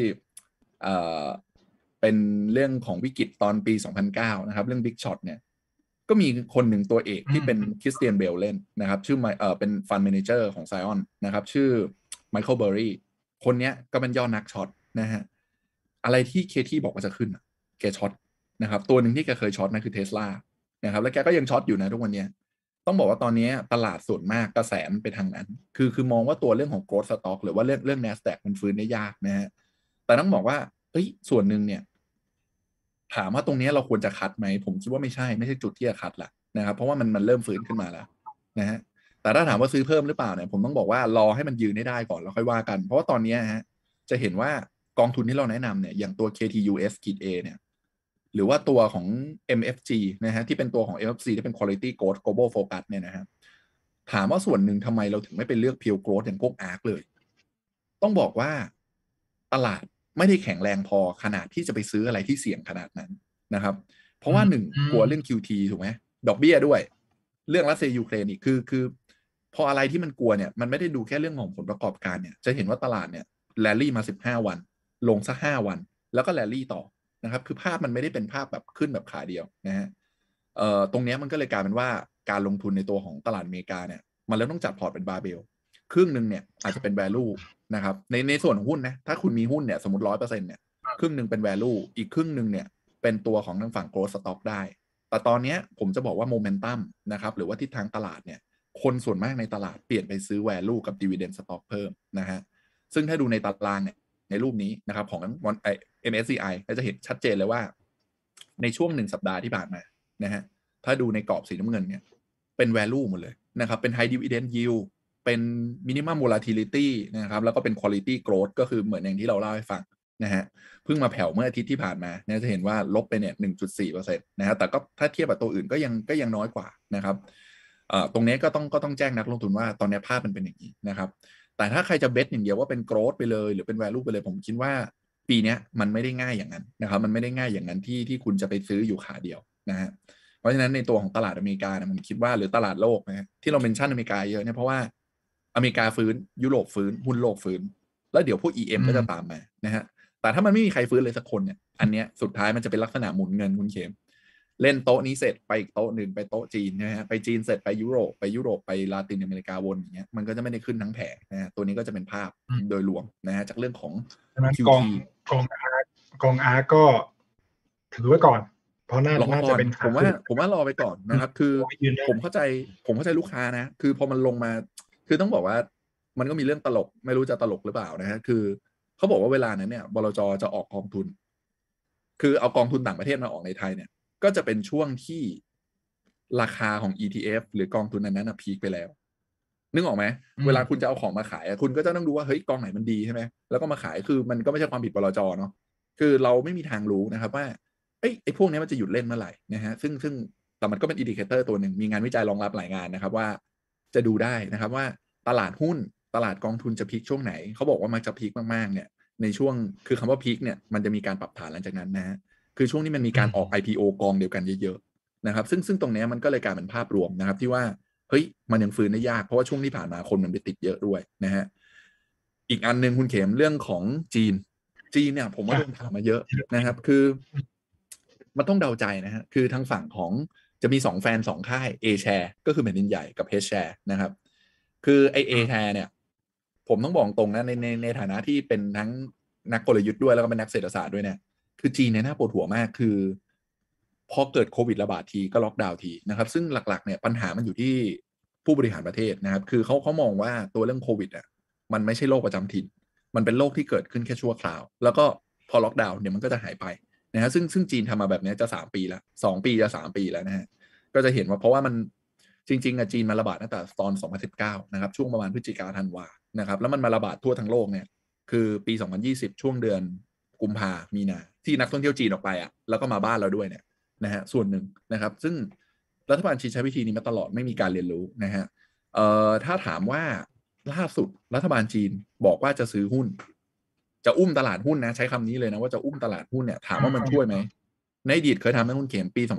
เป็นเรื่องของวิกฤตตอนปี 2009 นะครับเรื่อง Big Shot เนี่ยก็มีคนหนึ่งตัวเอกที่เป็นคริสเตียนเบลเล่นนะครับชื่อเป็นฟันเมเนเจอร์ของไซออนนะครับชื่อไมเคิลเบอร์รี่คนนี้ก็เป็นยอดนักช็อตนะฮะอะไรที่เคที่บอกว่าจะขึ้นแกช็อตนะครับตัวหนึ่งที่แกเคยช็อตนั่นคือเทสลานะครับแล้วแกก็ยังช็อตอยู่นะทุกวันนี้ต้องบอกว่าตอนนี้ตลาดส่วนมากกระแสมันไปทางนั้นคือมองว่าตัวเรื่องของ growth stock หรือว่าเรื่อง NASDAQ มันฟื้นได้ยากนะฮะแต่ต้องบอกว่าส่วนหนึ่งเนี่ยถามว่าตรงนี้เราควรจะคัดไหมผมคิดว่าไม่ใช่จุดที่จะคัดละนะครับเพราะว่ามันเริ่มฟื้นขึ้นมาแล้วนะฮะแต่ถ้าถามว่าซื้อเพิ่มหรือเปล่าเนี่ยผมต้องบอกว่ารอให้มันยืนได้ก่อนแล้วค่อยว่ากันเพราะว่าตอนนี้ฮะจะเห็นว่ากองทุนที่เราแนะนำเนี่ยอย่างตัว KTUS-A เนี่ยหรือว่าตัวของ MFG นะฮะที่เป็นตัวของ MFC ที่เป็น Quality Growth Global Focus เนี่ยนะครับถามว่าส่วนหนึ่งทำไมเราถึงไม่ไปเลือก Pure Growth อย่างพวก ARK เลยต้องบอกว่าตลาดไม่ได้แข็งแรงพอขนาดที่จะไปซื้ออะไรที่เสี่ยงขนาดนั้นนะครับเพราะว่าหนึ่งกลัวเรื่อง QT ถูกไหมดอกเบี้ยด้วยเรื่องรัสเซียยูเครนอีกคือพออะไรที่มันกลัวเนี่ยมันไม่ได้ดูแค่เรื่องของผลประกอบการเนี่ยจะเห็นว่าตลาดเนี่ยแรลลี่มา15วันลงสัก5วันแล้วก็แรลลี่ต่อนะครับคือภาพมันไม่ได้เป็นภาพแบบขึ้นแบบขาเดียวนะฮะตรงนี้มันก็เลยกลายเป็นว่าการลงทุนในตัวของตลาดอเมริกาเนี่ยมันเริ่มต้องจัดพอร์ตเป็นบาร์เบลครึ่งหนึ่งเนี่ยอาจจะเป็น value นะครับในส่วนของหุ้นนะถ้าคุณมีหุ้นเนี่ยสมมติ 100% เนี่ยครึ่งหนึ่งเป็น value อีกครึ่งหนึ่งเนี่ยเป็นตัวของทางฝั่ง growth stock ได้แต่ตอนนี้ผมจะบอกว่าโมเมนตัมนะครับหรือว่าทิศทางตลาดเนี่ยคนส่วนมากในตลาดเปลี่ยนไปซื้อ value กับ dividend stock เพิ่มนะฮะซึ่งถ้าดูในตารางเนี่ยในรูปนี้นะครับของ MSCI ก็จะเห็นชัดเจนเลยว่าในช่วง1 สัปดาห์ที่ผ่านมานะฮะถ้าดูในกรอบสีน้ำเงินเนี่ยเป็น value หมดเลยนะครับเป็น high dividend yield เป็น minimum volatility นะครับแล้วก็เป็น quality growth ก็คือเหมือนอย่างที่เราเล่าให้ฟังนะฮะเพิ่งมาแผ่วเมื่ออาทิตย์ที่ผ่านมาเนี่ยจะเห็นว่าลบไปเนี่ย 1.4% นะฮะแต่ก็ถ้าเทียบกับตัวอื่นก็ยังน้อยกว่านะครับตรงนี้ก็ต้องแจ้งนักลงทุนว่าตอนนี้ภาพมันเป็นอย่างนี้นะครับแต่ถ้าใครจะเบสอย่างเดียวว่าเป็น growth ไปเลยหรือเป็น value ไปเลยผมคิดว่าปีนี้มันไม่ได้ง่ายอย่างนั้นนะครับมันไม่ได้ง่ายอย่างนั้นที่คุณจะไปซื้ออยู่ขาเดียวนะฮะเพราะฉะนั้นในตัวของตลาดอเมริกาเนี่ยผมคิดว่าหรือตลาดโลกนะที่เราเมนชั่นอเมริกาเยอะเนี่ยเพราะว่าอเมริกาฟื้นยุโรปฟื้นหุ้นโลกฟื้นแล้วเดี๋ยวพวก EM ก็จะตามมานะฮะแต่ถ้ามันไม่มีใครฟื้นเลยสักคนเนี่ยอันเนี้ยสุดท้ายมันจะเป็นลักษณะหมุนเงินคุณเข็มเล่นโต๊ะนี้เสร็จไปอีกโต๊ะหนึ่งไปโต๊ะจีนนะฮะไปจีนเสร็จไปยุโรปไปลาตินอเมริกาวนอย่างเงี้ยมันก็จะไม่ได้ขึ้นทั้งแผงนะฮะตัวนี้ก็จะเป็นภาพโดยรวมนะฮะจากเรื่องของ QT กองอาร์ก็ถือไว้ก่อนเพราะน่าจะเป็นผมว่ารอไปก่อนนะครับคือผมเข้าใจลูกค้านะคือพอมันลงมาคือต้องบอกว่ามันก็มีเรื่องตลกไม่รู้จะตลกหรือเปล่านะฮะคือเขาบอกว่าเวลานั้นเนี่ยบลจ.จะออกกองทุนคือเอากองทุนต่างประเทศมาออกในไทยเนี่ยก็จะเป็นช่วงที่ราคาของ ETF หรือกองทุนนั้นพีคไปแล้วนึกออกไหมเวลาคุณจะเอาของมาขายคุณก็จะต้องดูว่าเฮ้ยกองไหนมันดีใช่ไหมแล้วก็มาขายคือมันก็ไม่ใช่ความผิดบลจ.เนาะคือเราไม่มีทางรู้นะครับว่าไอ้พวกนี้มันจะหยุดเล่นเมื่อไหร่นะฮะซึ่งแต่มันก็เป็นอินดิเคเตอร์ตัวหนึ่งมีงานวิจัยรองรับหลายงานนะครับว่าจะดูได้นะครับว่าตลาดหุ้นตลาดกองทุนจะพีคช่วงไหนเขาบอกว่ามันจะพีคมากๆเนี่ยในช่วงคือคำว่าพีคเนี่ยมันจะมีการปรับฐานหลังจากนั้นนะฮะคือช่วงนี้มันมีการออก IPO กองเดียวกันเยอะๆนะครับซึ่งตรงนี้มันก็เลยกลายเป็นภาพรวมนะครับที่ว่าเฮ้ยมันยังฟื้นได้ยากเพราะว่าช่วงที่ผ่านมาคนมันไปติดเยอะด้วยนะฮะอีกอันหนึ่งคุณเข็มเรื่องของจีนเนี่ยผมว่าโดนถามมาเยอะนะครับคือมันต้องเดาใจนะฮะคือทางฝั่งของจะมี2แฟน2ค่าย A share ก็คือแผ่นดินใหญ่กับ H share นะครับคือไอ A share เนี่ยผมต้องบอกตรงนะในฐานะที่เป็นทั้งนักกลยุทธ์ด้วยแล้วก็เป็นนักเศรษฐศาสตร์ด้วยเนี่ยคือจีนเนี่ยน่าปวดหัวมากคือพอเกิดโควิดระบาดทีก็ล็อกดาวน์ทีนะครับซึ่งหลักๆเนี่ยปัญหามันอยู่ที่ผู้บริหารประเทศนะครับคือเขามองว่าตัวเรื่องโควิดอ่ะมันไม่ใช่โรคประจำถิ่นมันเป็นโรคที่เกิดขึ้นแค่ชั่วคราวแล้วก็พอล็อกดาวน์เดี๋ยวมันก็จะหายไปนะฮะซึ่งจีนทำมาแบบนี้จะ3 ปีแล้ว2 ปีจะ3 ปีแล้วนะฮะก็จะเห็นว่าเพราะว่ามันจริงๆจีนมาระบาดตั้งแต่ตอน2019นะครับช่วงประมาณพฤศจิกาธันวานะครับแล้วมันมาระบาดทั่วทั้งโลกเนี่ยคือปี2020ช่วงเดือนกุมภามีนาที่นักท่องเที่ยวจีนออกไปอ่ะแล้วก็มาบ้านเราด้วยเนี่ยนะฮะส่วนหนึ่งนะครับซึ่งรัฐบาลจีนใช้วิธีนี้มาตลอดไม่มีการเรียนรู้นะฮะถ้าถามว่าล่าสุดรัฐบาลจีนบอกว่าจะซื้อหุ้นจะอุ้มตลาดหุ้นนะใช้คำนี้เลยนะว่าจะอุ้มตลาดหุ้นเนี่ยถามว่ามันช่วยไหมในอดีตเคยทำให้หุ้นเข็มปี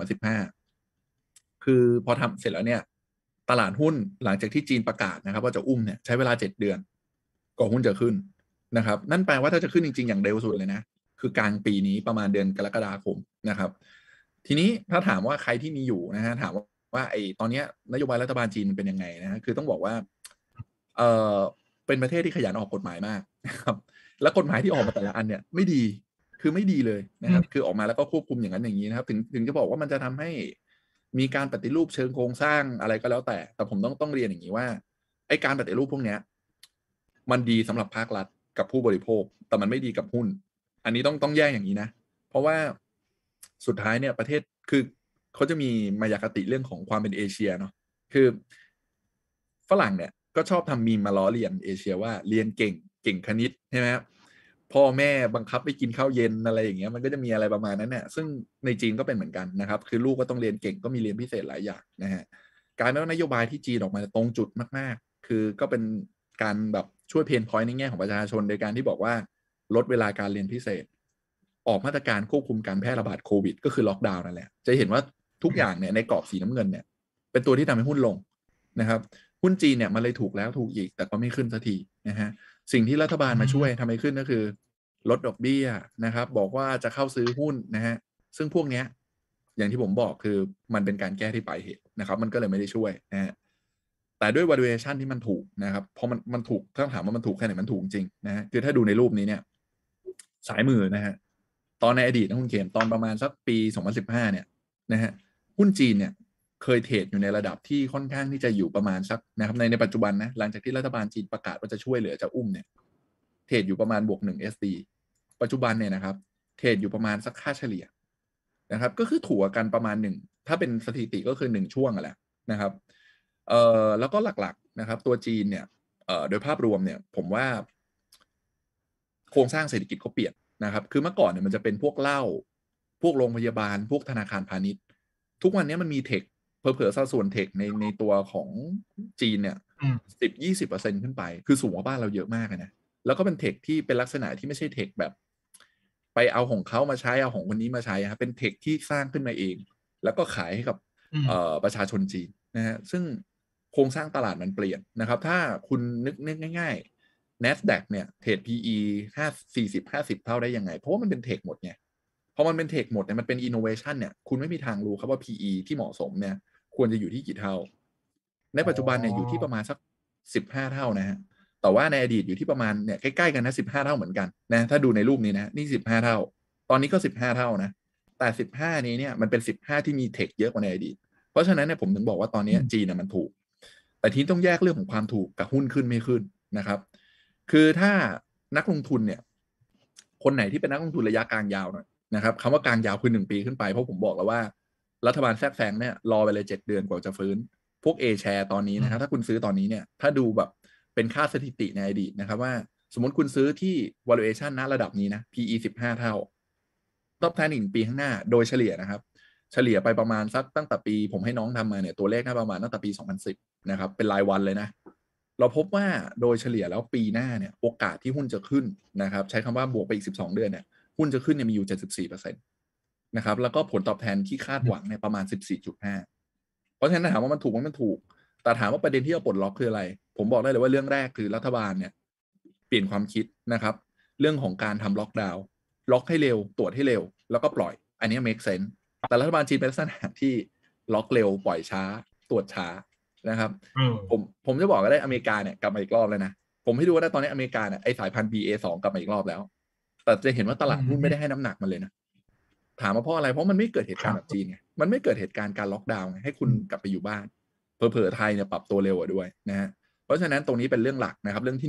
2015คือพอทำเสร็จแล้วเนี่ยตลาดหุ้นหลังจากที่จีนประกาศนะครับว่าจะอุ้มเนี่ยใช้เวลา7 เดือนก่อนหุ้นจะขึ้นนะครับนั่นแปลว่าถ้าจะขึ้นจริงๆอย่างเร็วสุดเลยนะคือกลางปีนี้ประมาณเดือนกรกฎาคมนะครับทีนี้ถ้าถามว่าใครที่มีอยู่นะฮะถามว่าไอ้ตอนนี้นโยบายรัฐบาลจีนมันเป็นยังไงนะฮะคือต้องบอกว่าเออเป็นประเทศที่ขยันออกกฎหมายมากนะครับและกฎหมายที่ออกมาแต่ละอันเนี่ยไม่ดีคือไม่ดีเลยนะครับคือออกมาแล้วก็ควบคุมอย่างนั้นอย่างนี้นะครับถึงจะบอกว่ามันจะทำให้มีการปฏิรูปเชิงโครงสร้างอะไรก็แล้วแต่ผมต้องเรียนอย่างนี้ว่าไอ้การปฏิรูปพวกเนี้ยมันดีสำหรับภาครัฐกับผู้บริโภคแต่มันไม่ดีกับหุ้นอันนี้ต้องแยกอย่างนี้นะเพราะว่าสุดท้ายเนี่ยประเทศคือเขาจะมีมายาคติเรื่องของความเป็นเอเชียเนาะคือฝรั่งเนี่ยก็ชอบทำมีมมาล้อเลียนเอเชียว่าเรียนเก่งคณิตใช่ไหมครับพ่อแม่บังคับไปกินข้าวเย็นอะไรอย่างเงี้ยมันก็จะมีอะไรประมาณนั้นเนี่ยซึ่งในจีนก็เป็นเหมือนกันนะครับคือลูกก็ต้องเรียนเก่งก็มีเรียนพิเศษหลายอย่างนะฮะการว่านโยบายที่จีนออกมาตรงจุดมากๆคือก็เป็นการแบบช่วยเพนพอยต์ในแง่ของประชาชนโดยการที่บอกว่าลดเวลาการเรียนพิเศษออกมาตรการควบคุมการแพร่ระบาดโควิดก็คือล็อกดาวน์นั่นแหละจะเห็นว่าทุกอย่างเนี่ยในกรอบสีน้ำเงินเนี่ยเป็นตัวที่ทำให้หุ้นลงนะครับหุ้นจีนเนี่ยมันเลยถูกแล้วถูกอีกแต่ก็ไม่ขึ้นสักทีนะฮะสิ่งที่รัฐบาลมาช่วยทำให้ขึ้นก็คือลดดอกเบี้ยนะครับบอกว่าจะเข้าซื้อหุ้นนะฮะซึ่งพวกเนี้ยอย่างที่ผมบอกคือมันเป็นการแก้ที่ปลายเหตุนะครับมันก็เลยไม่ได้ช่วยนะฮะแต่ด้วย valuation ที่มันถูกนะครับพอมันถูกถ้าถามว่ามันถูกแค่ไหนมันถูกจริงนะฮะคือถ้าดูในรูปนี้เนี่ยสายมือนะฮะตอนในอดีตนะคุณเขมตอนประมาณสักปี2015เนี่ยนะฮะหุ้นจีนเนี่ยเคยเทรดอยู่ในระดับที่ค่อนข้างที่จะอยู่ประมาณสักนะครับในปัจจุบันนะหลังจากที่รัฐบาลจีนประกาศว่าจะช่วยเหลือจะอุ้มเนี่ยเทรดอยู่ประมาณบวก1 SD ปัจจุบันเนี่ยนะครับเทรดอยู่ประมาณสักค่าเฉลี่ยนะครับก็คือถั่วกันประมาณ1ถ้าเป็นสถิติก็คือ1ช่วงแหละนะครับแล้วก็หลักๆนะครับตัวจีนเนี่ยโดยภาพรวมเนี่ยผมว่าโครงสร้างเศรษฐกิจเขาเปลี่ยนนะครับคือเมื่อก่อนเนี่ยมันจะเป็นพวกเหล้าพวกโรงพยาบาลพวกธนาคารพาณิชย์ทุกวันนี้มันมีเทคเผลอๆสัดส่วนเทคในตัวของจีนเนี่ย10-20%ขึ้นไปคือสูงกว่าบ้านเราเยอะมากนะแล้วก็เป็นเทคที่เป็นลักษณะที่ไม่ใช่เทคแบบไปเอาของเขามาใช้เอาของคนนี้มาใช้ครับเป็นเทคที่สร้างขึ้นมาเองแล้วก็ขายให้กับประชาชนจีนนะฮะซึ่งโครงสร้างตลาดมันเปลี่ยนนะครับถ้าคุณนึกง่ายๆ NASDAQ เนี่ยเทรด PE 40-50 เท่าได้ยังไงเพราะว่ามันเป็นเทคหมดไงพอมันเป็นเทคหมดเนี่ยมันเป็น innovation เนี่ยคุณไม่มีทางรู้ครับว่า PE ที่เหมาะสมเนี่ยควรจะอยู่ที่กี่เท่าในปัจจุบันเนี่ยอยู่ที่ประมาณสัก15 เท่านะฮะแต่ว่าในอดีตอยู่ที่ประมาณเนี่ยใกล้ๆกันนะ15 เท่าเหมือนกันนะถ้าดูในรูปนี้นะนี่15 เท่าตอนนี้ก็15 เท่านะแต่15นี้เนี่ยมันเป็น15ที่มีเทคเยอะกว่าในอดีตเพราะฉะนั้นเนี่ยผมถึงบอกว่าตอนนี้จีนน่ะมันถูกแต่ทีนี้ต้องแยกเรื่องของความถูกกับหุ้นขึ้นไม่ขึ้นนะครับคือถ้านักลงทุนเนี่ยคนไหนที่เป็นนักลงทุนระยะกลางยาวหน่อยนะครับคำว่ากลางยาวคือ1 ปีขึ้นไปเพราะผมบอกแล้วว่ารัฐบาลแทรกแซงเนี่ยรอไปเลย7 เดือนกว่าจะฟื้นพวก A share ตอนนี้นะครับถ้าคุณซื้อตอนนี้เนี่ยถ้าดูแบบเป็นค่าสถิติในอดีตนะครับว่าสมมติคุณซื้อที่ valuation ณระดับนี้นะ PE 15 เท่าตอบแทน1 ปีข้างหน้าโดยเฉลี่ยนะครับเฉลี่ยไปประมาณสักตั้งแต่ปีผมให้น้องทำมาเนี่ยตัวเลขน่าประมาณตั้งแต่ปี2010นะครับเป็นรายวันเลยนะเราพบว่าโดยเฉลี่ยแล้วปีหน้าเนี่ยโอกาสที่หุ้นจะขึ้นนะครับใช้คำว่าบวกไปอีก12 เดือนเนี่ยหุ้นจะขึ้นเนี่ยมีอยู่ 74% นะครับแล้วก็ผลตอบแทนที่คาดหวังเนี่ยประมาณ 14.5 เพราะฉะนั้นถามว่ามันถูกมันถูกแต่ถามว่าประเด็นที่จะปลดล็อกคืออะไรผมบอกได้เลยว่าเรื่องแรกคือรัฐบาลเนี่ยเปลี่ยนความคิดนะครับเรื่องของการทำล็อกดาวน์ล็อกให้เร็วตรวจให้เร็วแล้วก็ปล่อยอันนี้ make sense แต่รัฐบาลจีนเป็นลักษณะที่ล็อกเร็วปล่อยช้าตรวจช้านะครับผมจะบอกก็ได้อเมริกาเนี่ยกลับมาอีกรอบแล้วนะผมให้ดูว่าตอนนี้อเมริกาเนี่ยไอสายพันธุ์ BA2 กลับมาอีกรอบแล้วแต่จะเห็นว่าตลาดหุ้นไม่ได้ให้น้ำหนักมันเลยนะถามว่าเพราะอะไรเพราะมันไม่เกิดเหตุการณ์แบบจีนไงมันไม่เกิดเหตุการณ์การล็อกดาวน์ให้คุณกลับไปอยู่บ้านเผลอๆไทยเนี่ยปรับตัวเร็วกว่าด้วยนะฮะเพราะฉะนั้นตรงนี้เป็นเรื่องหลักนะครับเรื่องที่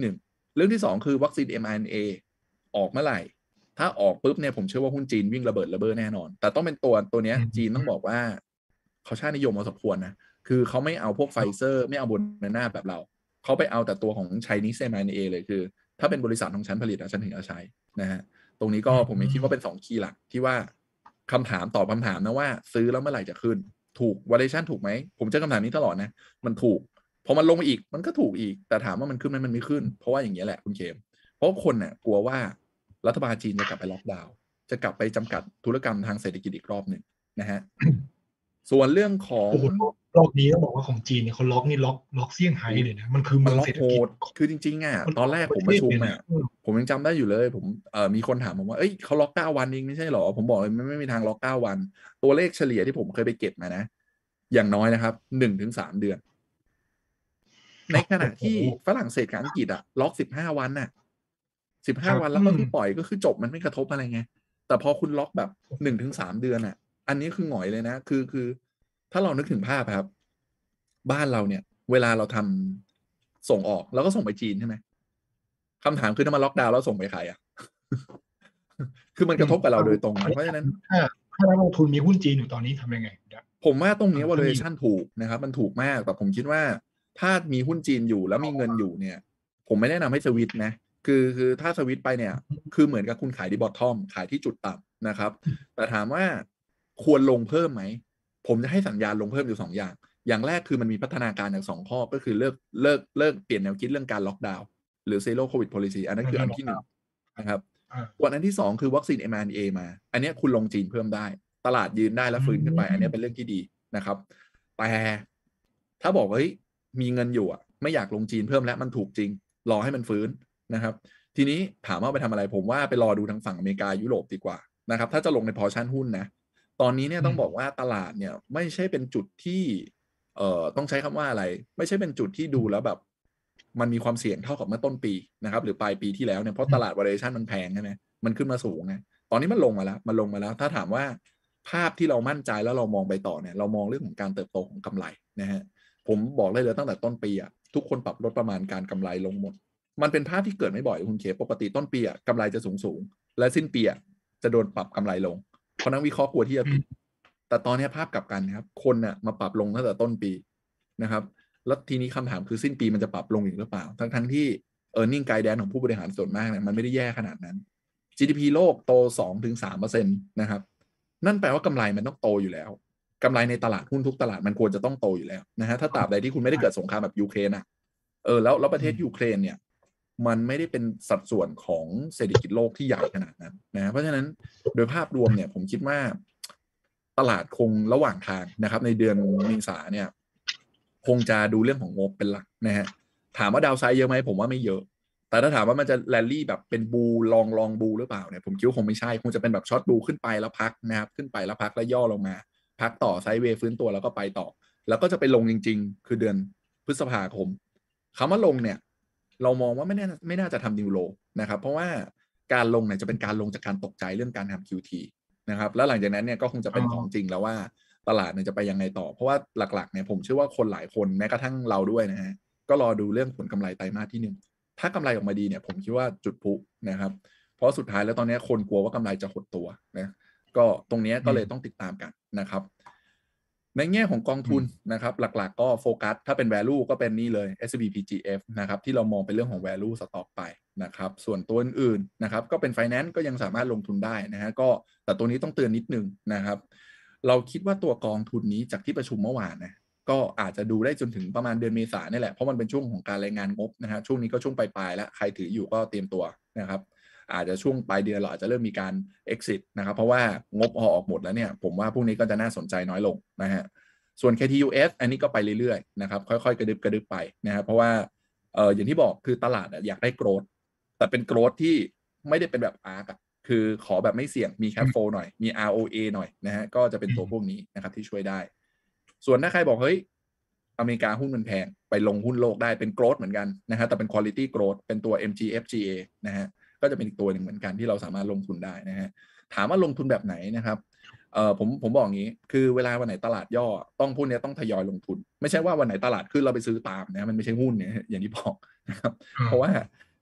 เรื่องที่2คือวัคซีน mRNA ออกเมื่อไหร่ถ้าออกปุ๊บเนี่ยผมเชื่อว่าหุ้นจีนวิ่งระเบิดระเบ้อแน่นอนแต่ต้องเป็นตัวเนี้ยจีนต้องบอกว่าเขาชาตินิยมพอสมควรนะคือเขาไม่เอาพวกไฟเซอร์ไม่เอาโมเดอร์นาแบบเราเขาไปเอาแต่ตัวของ Chinese mRNA เลยคือถ้าเป็นบริษัทของฉันผลิตฉันถึงจะใช้นะฮะตรงนี้ก็ผมไม่คิดว่าเป็น2คีย์หลักที่ว่าคำถามตอบคำถามนะว่าซื้อแล้วเมื่อไหร่จะขึ้นถูก valuation ถูกไหมผมเจอคำถามนี้ตลอดนะมันถูกพอมันลงมาอีกมันก็ถูกอีกแต่ถามว่ามันขึ้นไหมมันไม่ขึ้นเพราะว่าอย่างนี้ยแหละคุณเคมเพราะคนเนี่ยกลัวว่ารัฐบาลจีนจะกลับไปล็อกดาวน์จะกลับไปจำกัดธุรกรรมทางเศรษฐกิจอีกรอบหนึ่งนะฮะส่วนเรื่องของโอ้โหรอบนี้ต้องบอกว่าของจีนเนี่ยเขาล็อกนี่ล็อกเซี่ยงไฮ้เลยนะมันคือมันเมืองล็อกโหเศรษฐกิจดคือจริงๆอ่ะมันตอนแรกผมประชุมอ่ะเลยนะผมยังจำได้อยู่เลยผมมีคนถามผมว่าเอ้ยเขาล็อก9 วันเองไม่ใช่หรอผมบอกเลยไม่มีทางล็อก9 วันตัวเลขเฉลี่ยที่ผมเคยไปเก็บมานะอย่างน้อยนะครับ1 ถึง 3 เดือนในขณะที่ฝรั่งเศสกับอังกฤษอะล็อก15 วันน่ะ15 วันแล้วก็คือปล่อยก็คือจบมันไม่กระทบอะไรไงแต่พอคุณล็อกแบบ1 ถึง 3 เดือนอ่ะอันนี้คือหงอยเลยนะคือถ้าเรานึกถึงภาพครับบ้านเราเนี่ยเวลาเราทำส่งออกเราก็ส่งไปจีนใช่ไหมคำถามคือถ้ามาล็อกดาวน์แล้วส่งไปใครอ่ะ คือมันกระทบกับเราโดยตรงเพราะฉะนั้นถ้านักลงทุนมีหุ้นจีนอยู่ตอนนี้ทำยังไงผมว่าตรงนี้ valuation ถูกนะครับมันถูกมากแต่ผมคิดว่าถ้ามีหุ้นจีนอยู่แล้วมีเงินอยู่เนี่ยผมไม่แนะนำให้สวิตช์นะคือถ้าสวิตช์ไปเนี่ยคือเหมือนกับคุณขายที่บอททอมขายที่จุดต่ำนะครับแต่ถามว่าควรลงเพิ่มไหมผมจะให้สัญญาณลงเพิ่มอยู่2 อย่างอย่างแรกคือมันมีพัฒนาการอย่าง2 ข้อก็คือเลิกเปลี่ยนแนวคิดเรื่องการล็อกดาวน์หรือ zero covid policy อันนั้นคืออันที่1นะครับส่วนอันที่2คือวัคซีน mRNA มาอันนี้คุณลงจีนเพิ่มได้ตลาดยืนได้แล้วฟื้นขึ้นไปอันนี้เป็นเรื่องที่ดีนะครับแต่ถ้าบอกว่าเฮ้ยมีเงินอยู่อ่ะไม่อยากลงจีนเพิ่มแล้วมันถูกจริงรอให้มันฟื้นนะครับทีนี้ถามว่าไปทำอะไรผมว่าไปรอดูทางฝั่งอเมริกายุโรปดีกว่านะครับถ้าจะลงในพอร์ชั่นหุ้นนะตอนนี้เนี่ยต้องบอกว่าตลาดเนี่ยไม่ใช่เป็นจุดที่ต้องใช้คำว่าอะไรไม่ใช่เป็นจุดที่ดูแล้วแบบมันมีความเสี่ยงเท่ากับเมื่อต้นปีนะครับหรือปลายปีที่แล้วเนี่ยเพราะตลาด valuation มันแพงใช่ไหมมันขึ้นมาสูงไงตอนนี้มันลงมาแล้วถ้าถามว่าภาพที่เรามั่นใจแล้วเรามองไปต่อเนี่ยเรามองเรื่องของการเติบโตของกำไรนะฮะผมบอกเลยตั้งแต่ต้นปีอ่ะทุกคนปรับลดประมาณการกำไรลงหมดมันเป็นภาพที่เกิดไม่บ่อยคุณเคปกติต้นปีอ่ะกำไรจะสูงและสิ้นปีอ่ะจะโดนปรับกำไรลงเพราะนักวิเคราะห์กลัวที่จะผิดแต่ตอนนี้ภาพกลับกันครับคนน่ะมาปรับลงตั้งแต่ต้นปีนะครับแล้วทีนี้คำถามคือสิ้นปีมันจะปรับลงอีกหรือเปล่าทั้งที่earning guidance ของผู้บริหารส่วนมากเนี่ยมันไม่ได้แย่ขนาดนั้น GDP โลกโต 2-3% นะครับนั่นแปลว่ากำไรมันต้องโตอยู่แล้วกำไรในตลาดหุ้นทุกตลาดมันควรจะต้องโตอยู่แล้วนะฮะถ้าตราบใดที่คุณไม่ได้เกิดสงครามแบบยูเครนอ่ะแล้วประเทศยูเครนเนี่ยมันไม่ได้เป็นสัดส่วนของเศรษฐกิจโลกที่ใหญ่ขนาดนั้นนะเพราะฉะนั้นโดยภาพรวมเนี่ยผมคิดว่าตลาดคงระหว่างทางนะครับในเดือนเมษาเนี่ยคงจะดูเรื่องของงบเป็นหลักนะฮะถามว่าดาวไซด์เยอะไหมผมว่าไม่เยอะแต่ถ้าถามว่ามันจะแรลลี่แบบเป็นบูลองบูหรือเปล่าเนี่ยผมคิดว่าคงไม่ใช่คงจะเป็นแบบช็อตบูขึ้นไปแล้วพักนะครับขึ้นไปแล้วพักแล้วย่อลงมาพักต่อไซด์เวย์ฟื้นตัวแล้วก็ไปต่อแล้วก็จะไปลงจริงๆคือเดือนพฤษภาคมคำว่าลงเนี่ยเรามองว่าไม่น่าจะทำนิวโลนะครับเพราะว่าการลงเนี่ยจะเป็นการลงจากการตกใจเรื่องการทำ QT นะครับแล้วหลังจากนั้นเนี่ยก็คงจะเป็นของจริงแล้วว่าตลาดเนี่ยจะไปยังไงต่อเพราะว่าหลักๆเนี่ยผมเชื่อว่าคนหลายคนแม้กระทั่งเราด้วยนะฮะก็รอดูเรื่องผลกำไรไตรมาสที่1ถ้ากำไรออกมาดีเนี่ยผมคิดว่าจุดพุนะครับเพราะสุดท้ายแล้วตอนนี้คนกลัวว่ากำไรจะหดตัวนะก็ตรงนี้ก็เลยต้องติดตามกันนะครับในแง่ของกองทุนนะครับหลักๆก็โฟกัสถ้าเป็น value ก็เป็นนี่เลย SCB PGF นะครับที่เรามองเป็นเรื่องของ value stock ไปนะครับส่วนตัวอื่นๆนะครับก็เป็น finance ก็ยังสามารถลงทุนได้นะฮะก็แต่ตัวนี้ต้องเตือนนิดนึงนะครับเราคิดว่าตัวกองทุนนี้จากที่ประชุมเมื่อวานนะก็อาจจะดูได้จนถึงประมาณเดือนเมษายนนี่แหละเพราะมันเป็นช่วงของการรายงานงบนะฮะช่วงนี้ก็ช่วงปลายๆแล้วใครถืออยู่ก็เตรียมตัวนะครับอาจจะช่วงปลายเดือนเราอาจจะเริ่มมีการ exit นะครับเพราะว่างบออกหมดแล้วเนี่ยผมว่าพวกนี้ก็จะน่าสนใจน้อยลงนะฮะส่วน KTUS อันนี้ก็ไปเรื่อยๆนะครับค่อยๆกระดึบไปนะครับเพราะว่าอย่างที่บอกคือตลาดอยากได้โกรธแต่เป็นโกรธที่ไม่ได้เป็นแบบอาร์คคือขอแบบไม่เสี่ยงมีแคปโฟหน่อยมี ROA หน่อยนะฮะก็จะเป็นตัวพวกนี้นะครับที่ช่วยได้ส่วนถ้าใครบอกเฮ้ยอเมริกาหุ้นมันแพงไปลงหุ้นโลกได้เป็นโกรธเหมือนกันนะฮะแต่เป็น quality growth เป็นตัว MGFGA นะฮะก็จะเป็นอีกตัวหนึ่งเหมือนกันที่เราสามารถลงทุนได้นะฮะถามว่าลงทุนแบบไหนนะครับผมบอกงี้คือเวลาวันไหนตลาดย่อต้องพวกนี้ต้องทยอยลงทุนไม่ใช่ว่าวันไหนตลาดขึ้นเราไปซื้อตามนะมันไม่ใช่หุ้นเนี่ยอย่างที่บอกนะครับเพราะว่า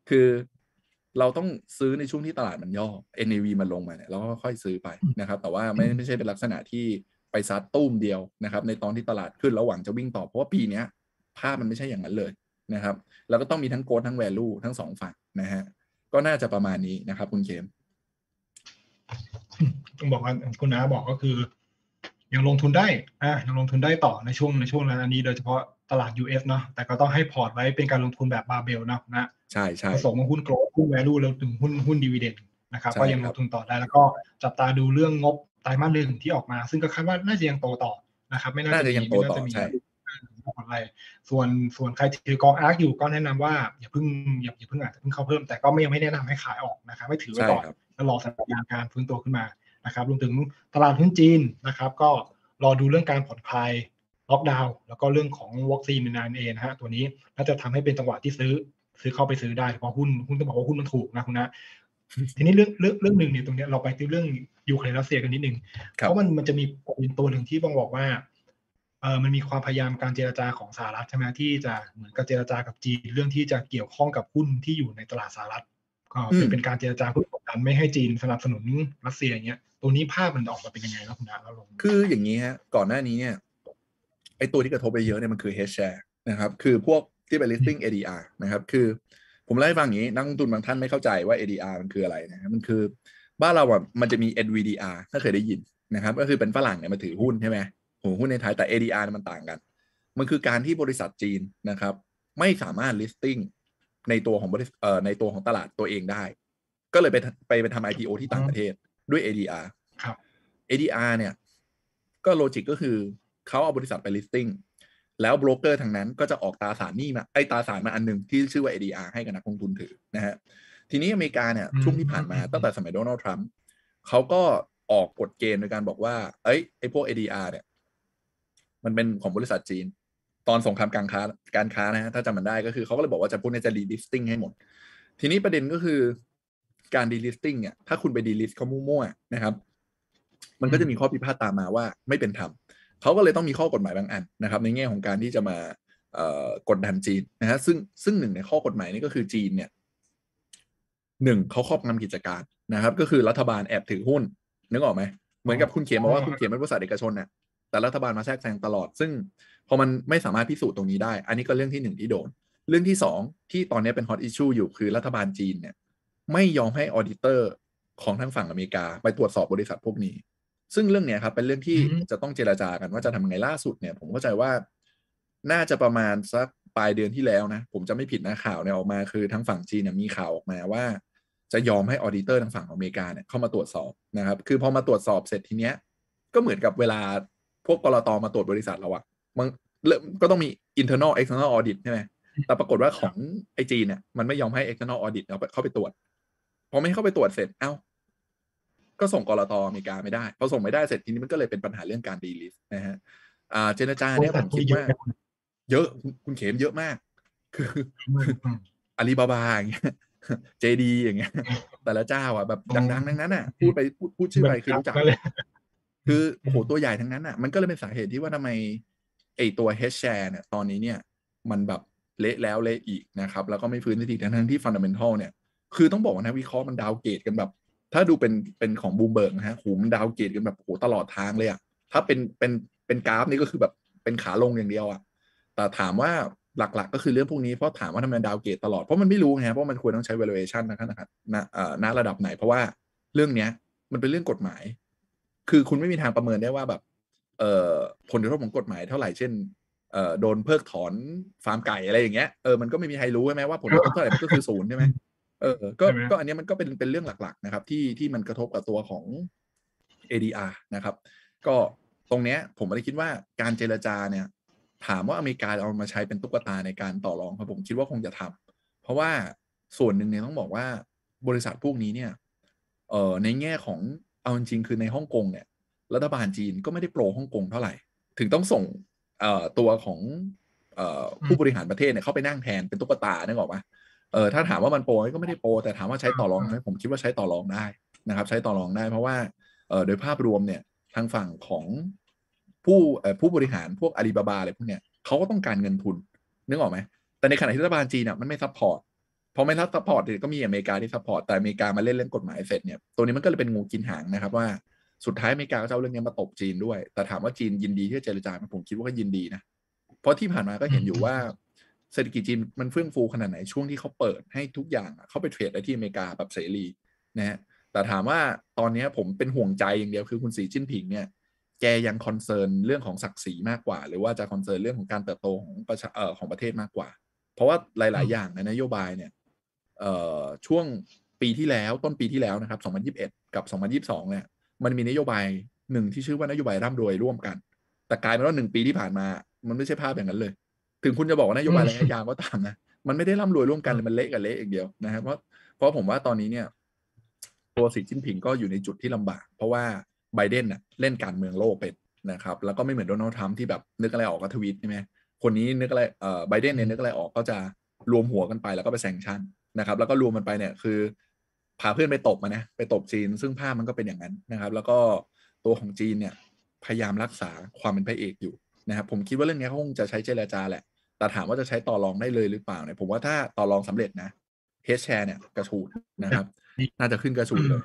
คือเราต้องซื้อในช่วงที่ตลาดมันย่อ NAV มันลงมาเนี่ยเราก็ค่อยซื้อไปนะครับแต่ว่าไม่ใช่เป็นลักษณะที่ไปซัดตุ้มเดียวนะครับในตอนที่ตลาดขึ้นแล้วหวังจะวิ่งต่อเพราะว่าปีนี้ภาพมันไม่ใช่อย่างนั้นเลยนะครับแล้วก็ต้องมีทั้งโกลด์ทั้ง value ทั้งสองฝั่งนะฮะก็น่าจะประมาณนี้นะครับคุณเขมต้องบอกว่าคุณน้าบอกก็คือยังลงทุนได้ยังลงทุนได้ต่อในช่วงนั้นอันนี้โดยเฉพาะตลาด US เนาะแต่ก็ต้องให้พอร์ตไว้เป็นการลงทุนแบบบาร์เบลนะใช่ผสมกับหุ้นโกลด์หุ้น value แล้วถึงหุ้น dividend นะครับก็ยังลงทุนต่อได้แล้วก็จับตาดูเรื่องงบไตรมาส 1ที่ออกมาซึ่งก็คาดว่าน่าจะยังโตต่อนะครับไม่น่าจะมีอะไรส่วนใครถือกองอาร์คอยู่ก็แนะนำว่าอย่าเพิ่งอาจจะเพิ่งเข้าเพิ่มแต่ก็ยังไม่แนะนำให้ขายออกนะครับไม่ถือไว้ก่อนแล้วรอสัญญาณการฟื้นตัวขึ้นมานะครับรวมถึงตลาดหุ้นจีนนะครับก็รอดูเรื่องการผ่อนคลายล็อกดาวน์แล้วก็เรื่องของวัคซีนในนั่นเองนะฮะตัวนี้น่าจะทำให้เป็นจังหวะที่ซื้อเข้าไปซื้อได้เพราะหุ้นต้องบอกว่าหุ้นมันถูกนะคุณนะทีนี้เรื่องหนึ่งเนี่ยตรงนี้เราไปที่เรื่องยูเครนรัสเซียกันนิดนึงเพราะมันจะมีตัวหนึ่งที่ต้องบอกว่ามันมีความพยายามการเจรจาของสหรัฐใช่ไหมที่จะเหมือนกับเจรจากับจีนเรื่องที่จะเกี่ยวข้องกับหุ้นที่อยู่ในตลาดสหรัฐก็เป็นการเจรจาเพื่อกดดันไม่ให้จีนสนับสนุนรัสเซียอย่างเงี้ยตัวนี้ภาพมันออกมาเป็นยังไงแล้วคุณอาเราลงคืออย่างนี้ฮะก่อนหน้านี้เนี่ยไอตัวที่กระทบไปเยอะเนี่ยมันคือ hedge share นะครับคือพวกที่เป็น listing ADR นะครับคือผมเล่าให้ฟังอย่างนี้นักลงทุนบางท่านไม่เข้าใจว่า ADR มันคืออะไรนะมันคือบ้านเราอ่ะมันจะมี NVDR ถ้าเคยได้ยินนะครับก็คือเป็นฝรั่งเนี่ยมาถือหุ้นใช่ไหมหุ้นในไทยแต่ ADR มันต่างกันมันคือการที่บริษัทจีนนะครับไม่สามารถ listing ในตัวของในตัวของตลาดตัวเองได้ก็เลยไปทำ IPO ที่ต่างประเทศด้วย ADR ADR เนี่ยก็โลจิกก็คือเขาเอาบริษัทไป listing แล้วโบรกเกอร์ทางนั้นก็จะออกตราสารหนี้มาตราสารมาอันนึงที่ชื่อว่า ADR ให้กับนักลงทุนถือนะฮะทีนี้อเมริกาเนี่ยช่วงที่ผ่านมาตั้งแต่สมัยโดนัลด์ทรัมป์เขาก็ออกกฎเกณฑ์ในการบอกว่าไอ้พวก ADR เนี่ยมันเป็นของบริษัทจีนตอนสงครามการค้านะฮะถ้าจำมันได้ก็คือเขาก็เลยบอกว่าจะพวกนี้จะ delisting ให้หมดทีนี้ประเด็นก็คือการ delisting เนี่ยถ้าคุณไป delist เขามั่วๆนะครับมันก็จะมีข้อพิพาทตามมาว่าไม่เป็นธรรมเขาก็เลยต้องมีข้อกฎหมายบางอันนะครับในแง่ของการที่จะมากดดันจีนนะฮะซึ่งหนึ่งในข้อกฎหมายนี้ก็คือจีนเนี่ยเขาครอบงำกิจการนะครับก็คือรัฐบาลแอบถือหุ้นนึกออกไหมเหมือนกับคุณเขียนบอกว่าคุณเขียนเป็นบริษัทเอกชนน่ะแต่รัฐบาลมาแทรกแซงตลอดซึ่งพอมันไม่สามารถพิสูจน์ตรงนี้ได้อันนี้ก็เรื่องที่หนึ่งที่โดนเรื่องที่สองที่ตอนนี้เป็นฮอตอิชชูอยู่คือรัฐบาลจีนเนี่ยไม่ยอมให้ออดิเตอร์ของทางฝั่งอเมริกาไปตรวจสอบบริษัทพวกนี้ซึ่งเรื่องเนี้ยครับเป็นเรื่องที่จะต้องเจรจากันว่าจะทำยังไงล่าสุดเนี่ยผมเข้าใจว่าน่าจะประมาณสักปลายเดือนที่แล้วนะผมจะไม่ผิดนะข่าวเนี่ยออกมาคือทางฝั่งจีนเนี่ยมีข่าวออกมาว่าจะยอมให้ออดิเตอร์ทางฝั่งอเมริกาเนี่ยเข้ามาตรวจสอบนะครับคือพอมาตรวจสอบเสร็จทีเนี้ยก็เหมือนกับเวลาพวกกลต.มาตรวจบริษัทเราอะมันก็ต้องมี internal external audit ใช่ไหมแต่ปรากฏว่าของไอจีนเนี่ยมันไม่ยอมให้ external audit เข้าไปตรวจพอไม่เข้าไปตรวจเสร็จก็ส่งกลต.อเมริกาไม่ได้พอส่งไม่ได้เสร็จทีนี้มันก็เลยเป็นปัญหาเรื่องการดีลิสต์นะฮะเจรจาเนี่ยผมคิดว่าเยอะคุณเข็มเยอะมากคืออาลีบาบาอย่างเงี้ยเจดีอย่างเงี้ยแต่ละเจ้าอ่ะแบบดังๆทั้งนั้นอ่ะพูดชื่อไปคือรู้จักคือโอ้โหตัวใหญ่ทั้งนั้นอ่ะมันก็เลยเป็นสาเหตุที่ว่าทำไมไอตัว H share เนี่ยตอนนี้เนี่ยมันแบบเละแล้วเละอีกนะครับแล้วก็ไม่ฟื้นทีทั้งที่ fundamental เนี่ยคือต้องบอกว่านักวิเคราะห์มันดาวเกรดกันแบบถ้าดูเป็นของบูมเบิร์กนะฮะหูมันดาวเกรดกันแบบโหตลอดทางเลยอ่ะถ้าเป็นกราฟนี่ก็คือแบบเป็นขาลงอย่างเดียวอ่ะแต่ถามว่าหลักๆก็คือเรื่องพวกนี้เพราะถามว่าทำไมดาวเกรดตลอดเพราะมันไม่รู้ไงเพราะมันควรต้องใช้ valuation นะครับณระดับไหนเพราะว่าเรื่องเนี้ยมันเป็นเรื่องกฎหมายคือคุณไม่มีทางประเมินได้ว่าแบบผลกระทบของกฎหมายเท่าไหร่เช่นโดนเพิกถอนฟาร์มไก่อะไรอย่างเงี้ยมันก็ไม่มีใครรู้ใช่ไหมว่าผลกระทบเท่าไหร่มันก็คือ0ใช่ไหมก็อันนี้มันก็เป็นเรื่องหลักๆนะครับที่มันกระทบกับตัวของ ADR นะครับก็ตรงเนี้ยผมเลยคิดว่าการเจรจาเนี่ยถามว่าอเมริกาเอามาใช้เป็นตุ๊กตาในการต่อรองครับผมคิดว่าคงจะทำเพราะว่าส่วนหนึ่งเนี่ยต้องบอกว่าบริษัทพวกนี้เนี่ยในแง่ของเอาจริงๆคือในฮ่องกงเนี่ยรัฐบาลจีนก็ไม่ได้โปรฮ่องกงเท่าไหร่ถึงต้องส่งตัวของผู้บริหารประเทศเนี่ยเข้าไปนั่งแทนเป็นตุ๊กตานึกออกไหมถ้าถามว่ามันโปรก็ไม่ได้โปรแต่ถามว่าใช้ต่อรองไหมผมคิดว่าใช้ต่อรองได้นะครับใช้ต่อรองได้เพราะว่าโดยภาพรวมเนี่ยทางฝั่งของผู้บริหารพวกอาลีบาบาอะไรพวกเนี้ยเขาก็ต้องการเงินทุนนึกออกไหมแต่ในขณะที่รัฐบาลจีนเนี่ยมันไม่ซัพพอร์ตพอไม่รับซัพพอร์ตก็มีอเมริกาที่ซัพพอร์ตแต่อเมริกามาเล่นเรื่องกฎหมายเสร็จเนี่ยตัวนี้มันก็เลยเป็นงูกินหางนะครับว่าสุดท้ายอเมริกาก็จะเอาเรื่องนี้มาตบจีนด้วยแต่ถามว่าจีนยินดีที่จะเจรจาผมคิดว่าก็ยินดีนะเพราะที่ผ่านมาก็เห็นอยู่ว่าเศรษฐกิจจีนมันเฟื่องฟูขนาดไหนช่วงที่เขาเปิดให้ทุกอย่างเข้าไปเทรดได้ที่อเมริกาแบบเสรีนะฮะแต่ถามว่าตอนนี้ผมเป็นห่วงใจอย่างเดียวคือคุณสีจิ้นผิงเนี่ยแกยังคอนเซิร์นเรื่องของศักดิ์ศรีมากกว่าหรือว่าจะคอนเซิร์นเรื่องของการเติบโตของประเทศมากกว่าเพราะว่าหลายๆอย่างในนโยบายเนี่ยช่วงปีที่แล้วต้นปีที่แล้วนะครับ2021กับ2022เนี่ยมันมีนโยบายหนึ่งที่ชื่อว่านโยบายร่ำรวยร่วมกันแต่กลายเป็นว่า1 ปีที่ผ่านมามันไม่ใช่ภาพอย่างนั้นเลยถึงคุณจะบอกว่านโยบายระยะยาวก็ตามนะมันไม่ได้ร่ำรวยร่วมกันเลยมันเละกับเละอย่างเดียวนะครับเพราะผมว่าตอนนี้เนี่ยตัวสีจิ้นผิงก็อยู่ในจุดที่ลำบากเพราะว่าไบเดนน่ะเล่นการเมืองโลกเป็นนะครับแล้วก็ไม่เหมือนโดนัลด์ทรัมป์ที่แบบนึกอะไรออกก็ทวีตใช่ไหมคนนี้นึกอะไรไบเดนเนี่ยนึกอะไรออกก็จะรวมหัวกันไปแล้วก็ไปแซงชั่นนะครับแล้วก็รวมมันไปเนี่ยคือพาเพื่อนไปตบมานะไปตบจีนซึ่งภาพมันก็เป็นอย่างนั้นนะครับแล้วก็ตัวของจีนเนี่ยพยายามรักษาความเป็นพระเอกอยู่นะครับผมคิดว่าเรื่องนี้เขาคงจะใช้เจรจาแหละแต่ถามว่าจะใช้ต่อรองได้เลยหรือเปล่าเนี่ยผมว่าถ้าต่อรองสำเร็จนะเฮชแชร์เนี่ยกระฉูดนะครับน่าจะขึ้นกระฉูดเลย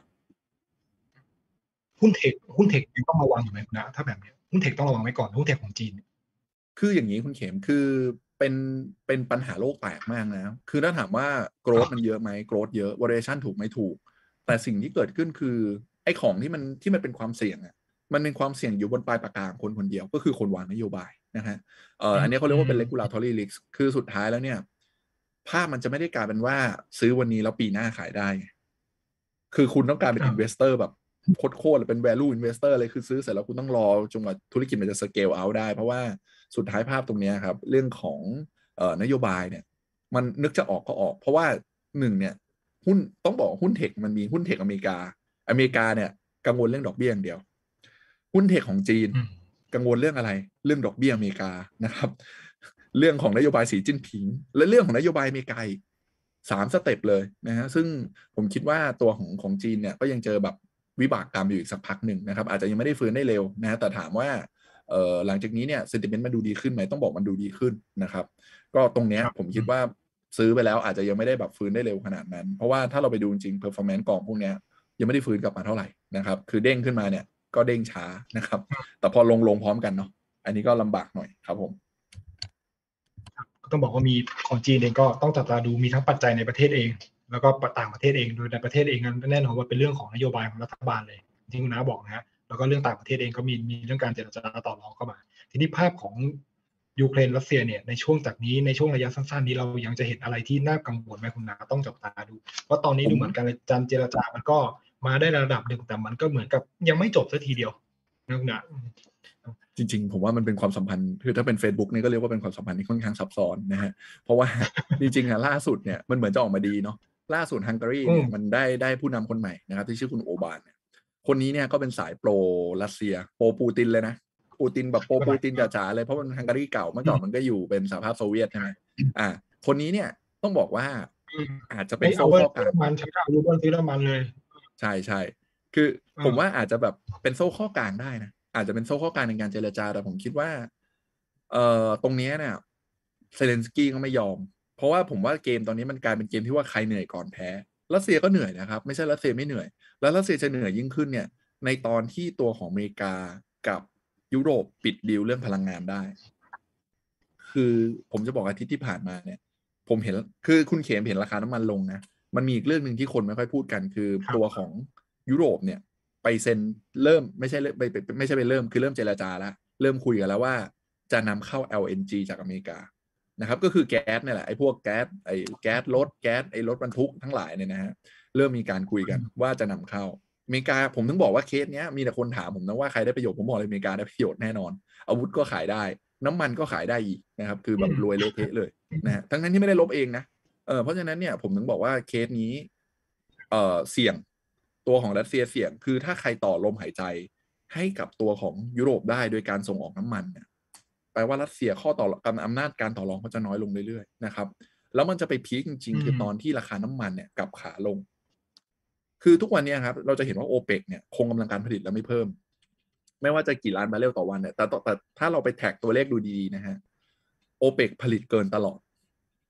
หุ้นเทคยังต้องระวังอยู่ไหมคุณนะถ้าแบบนี้หุ้นเทคต้องระวังไว้ก่อนหุ้นเทคของจีนคืออย่างนี้คุณเข็มคือเป็นเป็นปัญหาโลกแตกมากนะคือถ้าถามว่าโกรธมันเยอะไหมโกรธเยอะ valuation ถูกไหมถูกแต่สิ่งที่เกิดขึ้นคือไอ้ของที่มันเป็นความเสี่ยงอ่ะมันเป็นความเสี่ยงอยู่บนปลายปากกาคนคนเดียวก็คือคนวางนโยบายนะฮะอันนี้เขาเรียกว่าเป็น regulatory risk คือสุดท้ายแล้วเนี่ยภาพมันจะไม่ได้กลายเป็นว่าซื้อวันนี้แล้วปีหน้าขายได้คือคุณต้องการเป็น investor แบบโคตรเป็น value investor เลยคือซื้อเสร็จแล้วคุณต้องรอจนกว่าธุรกิจมันจะ scale out ได้เพราะว่าสุดท้ายภาพตรงนี้ครับเรื่องของนโยบายเนี่ยมันนึกจะออกก็ออกเพราะว่าหนึ่งเนี่ยหุ้นต้องบอกหุ้นเทคมันมีหุ้นเทคอเมริกาเนี่ยกังวลเรื่องดอกเบี้ยอย่างเดียวหุ้นเทคของจีนกังวลเรื่องอะไรเรื่องดอกเบี้ยอเมริกานะครับเรื่องของนโยบายสีจิ้นผิงและเรื่องของนโยบายอเมริกา3 สเต็ปเลยนะฮะซึ่งผมคิดว่าตัวของจีนเนี่ยก็ยังเจอแบบวิบากกรรมอยู่อีกสักพักหนึ่งนะครับอาจจะยังไม่ได้ฟื้นได้เร็วนะแต่ถามว่าหลังจากนี้เนี่ยเซนติเมนต์มันดูดีขึ้นไหมต้องบอกมันดูดีขึ้นนะครับก็ตรงเนี้ยผมคิดว่าซื้อไปแล้วอาจจะยังไม่ได้แบบฟื้นได้เร็วขนาดนั้นเพราะว่าถ้าเราไปดูจริง performance กองพวกเนี้ยยังไม่ได้ฟื้นกลับมาเท่าไหร่นะครับคือเด้งขึ้นมาเนี่ยก็เด้งช้านะครับแต่พอลงพร้อมกันเนาะอันนี้ก็ลำบากหน่อยครับผมต้องบอกว่ามีของจีนเองก็ต้องจับตาดูมีทั้งปัจจัยในประเทศเองแล้วก็ต่างประเทศเองโดยในประเทศเองนั้นแน่นอนว่าเป็นเรื่องของนโยบายของรัฐบาลเลยที่คุณน้าบอกนะฮะแล้วก็เรื่องต่างประเทศเองก็มีเรื่องการเจรจาต่อรองเข้ามาทีนี้ภาพของยูเครนรัสเซียเนี่ยในช่วงจากนี้ในช่วงระยะสั้นๆนี้เรายังจะเห็นอะไรที่น่ากังวลไหมคุณน้าต้องจับตาดูเพราะตอนนี้ดูเหมือนการเจรจามันก็มาได้ระดับหนึ่งแต่มันก็เหมือนกับยังไม่จบสักทีเดียวนะคุณน้าจริงๆผมว่ามันเป็นความสัมพันธ์คือถ้าเป็น Facebook นี่ก็เรียกว่าเป็นความสัมพันธ์ที่ค่อนข้างซับซ้อนนะฮะเพราะว่าจริงๆอ่ะล่าสุดเนี่ยมันเหมือนจะออกมาดีเนาะล่าสุดฮังการีเนี่ยมันได้ผู้นำคนใหม่นะครับที่ชื่อคุณโอบานเนี่ยคนนี้เนี่ยก็เป็นสายโปรรัสเซียโปรปูตินเลยนะปูตินแบบโปรปูตินจ๋าๆเลยเพราะมันฮังการีเก่าเมื่อก่อนมันก็อยู่เป็นสหภาพโซเวียตใช่ไหมคนนี้เนี่ยต้องบอกว่าอาจจะเป็นโซ่ข้อกลางมันใช้เอารูบอนซื้อน้ำมันเลยใช่ๆคือผมว่าอาจจะแบบเป็นโซ่ข้อกลางได้นะอาจจะเป็นโซ่ข้อกลางในการเจรจาแต่ผมคิดว่าตรงนี้เนี่ยเซเลนสกี้ก็ไม่ยอมเพราะว่าผมว่าเกมตอนนี้มันกลายเป็นเกมที่ว่าใครเหนื่อยก่อนแพ้รัสเซียก็เหนื่อยนะครับไม่ใช่รัสเซียไม่เหนื่อยแล้วรัสเซียจะเหนื่อยยิ่งขึ้นเนี่ยในตอนที่ตัวของอเมริกากับยุโรปปิดดีลเรื่องพลังงานได้คือผมจะบอกอาทิตย์ที่ผ่านมาเนี่ยผมเห็นคือคุณเขมเห็นราคาน้ำมันลงนะมันมีอีกเรื่องหนึ่งที่คนไม่ค่อยพูดกันคือตัวของยุโรปเนี่ยไปเซ็นเริ่มไม่ใช่ไปเริ่มคือเริ่มเจรจาแล้วเริ่มคุยกันแล้วว่าจะนำเข้า LNG จากอเมริกานะครับก็คือแก๊สเนี่ยแหละไอ้พวกแก๊สรถแก๊สไอ้รถบรรทุกทั้งหลายเนี่ยนะฮะเริ่มมีการคุยกันว่าจะนำเข้าอเมริกาผมถึงบอกว่าเคสเนี้ยมีแต่คนถามผมนะว่าใครได้ประโยชน์ผมบอกเลยอเมริกาได้ประโยชน์แน่นอนอาวุธก็ขายได้น้ำมันก็ขายได้อีกนะครับคือแบบรวยเละเทะเลยนะฮะทั้งนั้นที่ไม่ได้ลบเองนะเพราะฉะนั้นเนี่ยผมถึงบอกว่าเคสนี้เสี่ยงตัวของรัสเซียเสี่ยงคือถ้าใครต่อลมหายใจให้กับตัวของยุโรปได้โดยการส่งออกน้ำมันเนี่ยแปลว่ารัสเซียข้อต่ออำนาจการต่อรองก็จะน้อยลงเรื่อยๆนะครับแล้วมันจะไปพีคจริงๆคือตอนที่ราคาน้ำมันเนี่ยกลับขาลงคือทุกวันนี้ครับเราจะเห็นว่าโอเปกเนี่ยคงกำลังการผลิตแล้วไม่เพิ่มไม่ว่าจะกี่ล้านบาร์เรลต่อวันเนี่ยแต่ถ้าเราไปแท็กตัวเลขดูดีๆนะฮะโอเปกผลิตเกินตลอด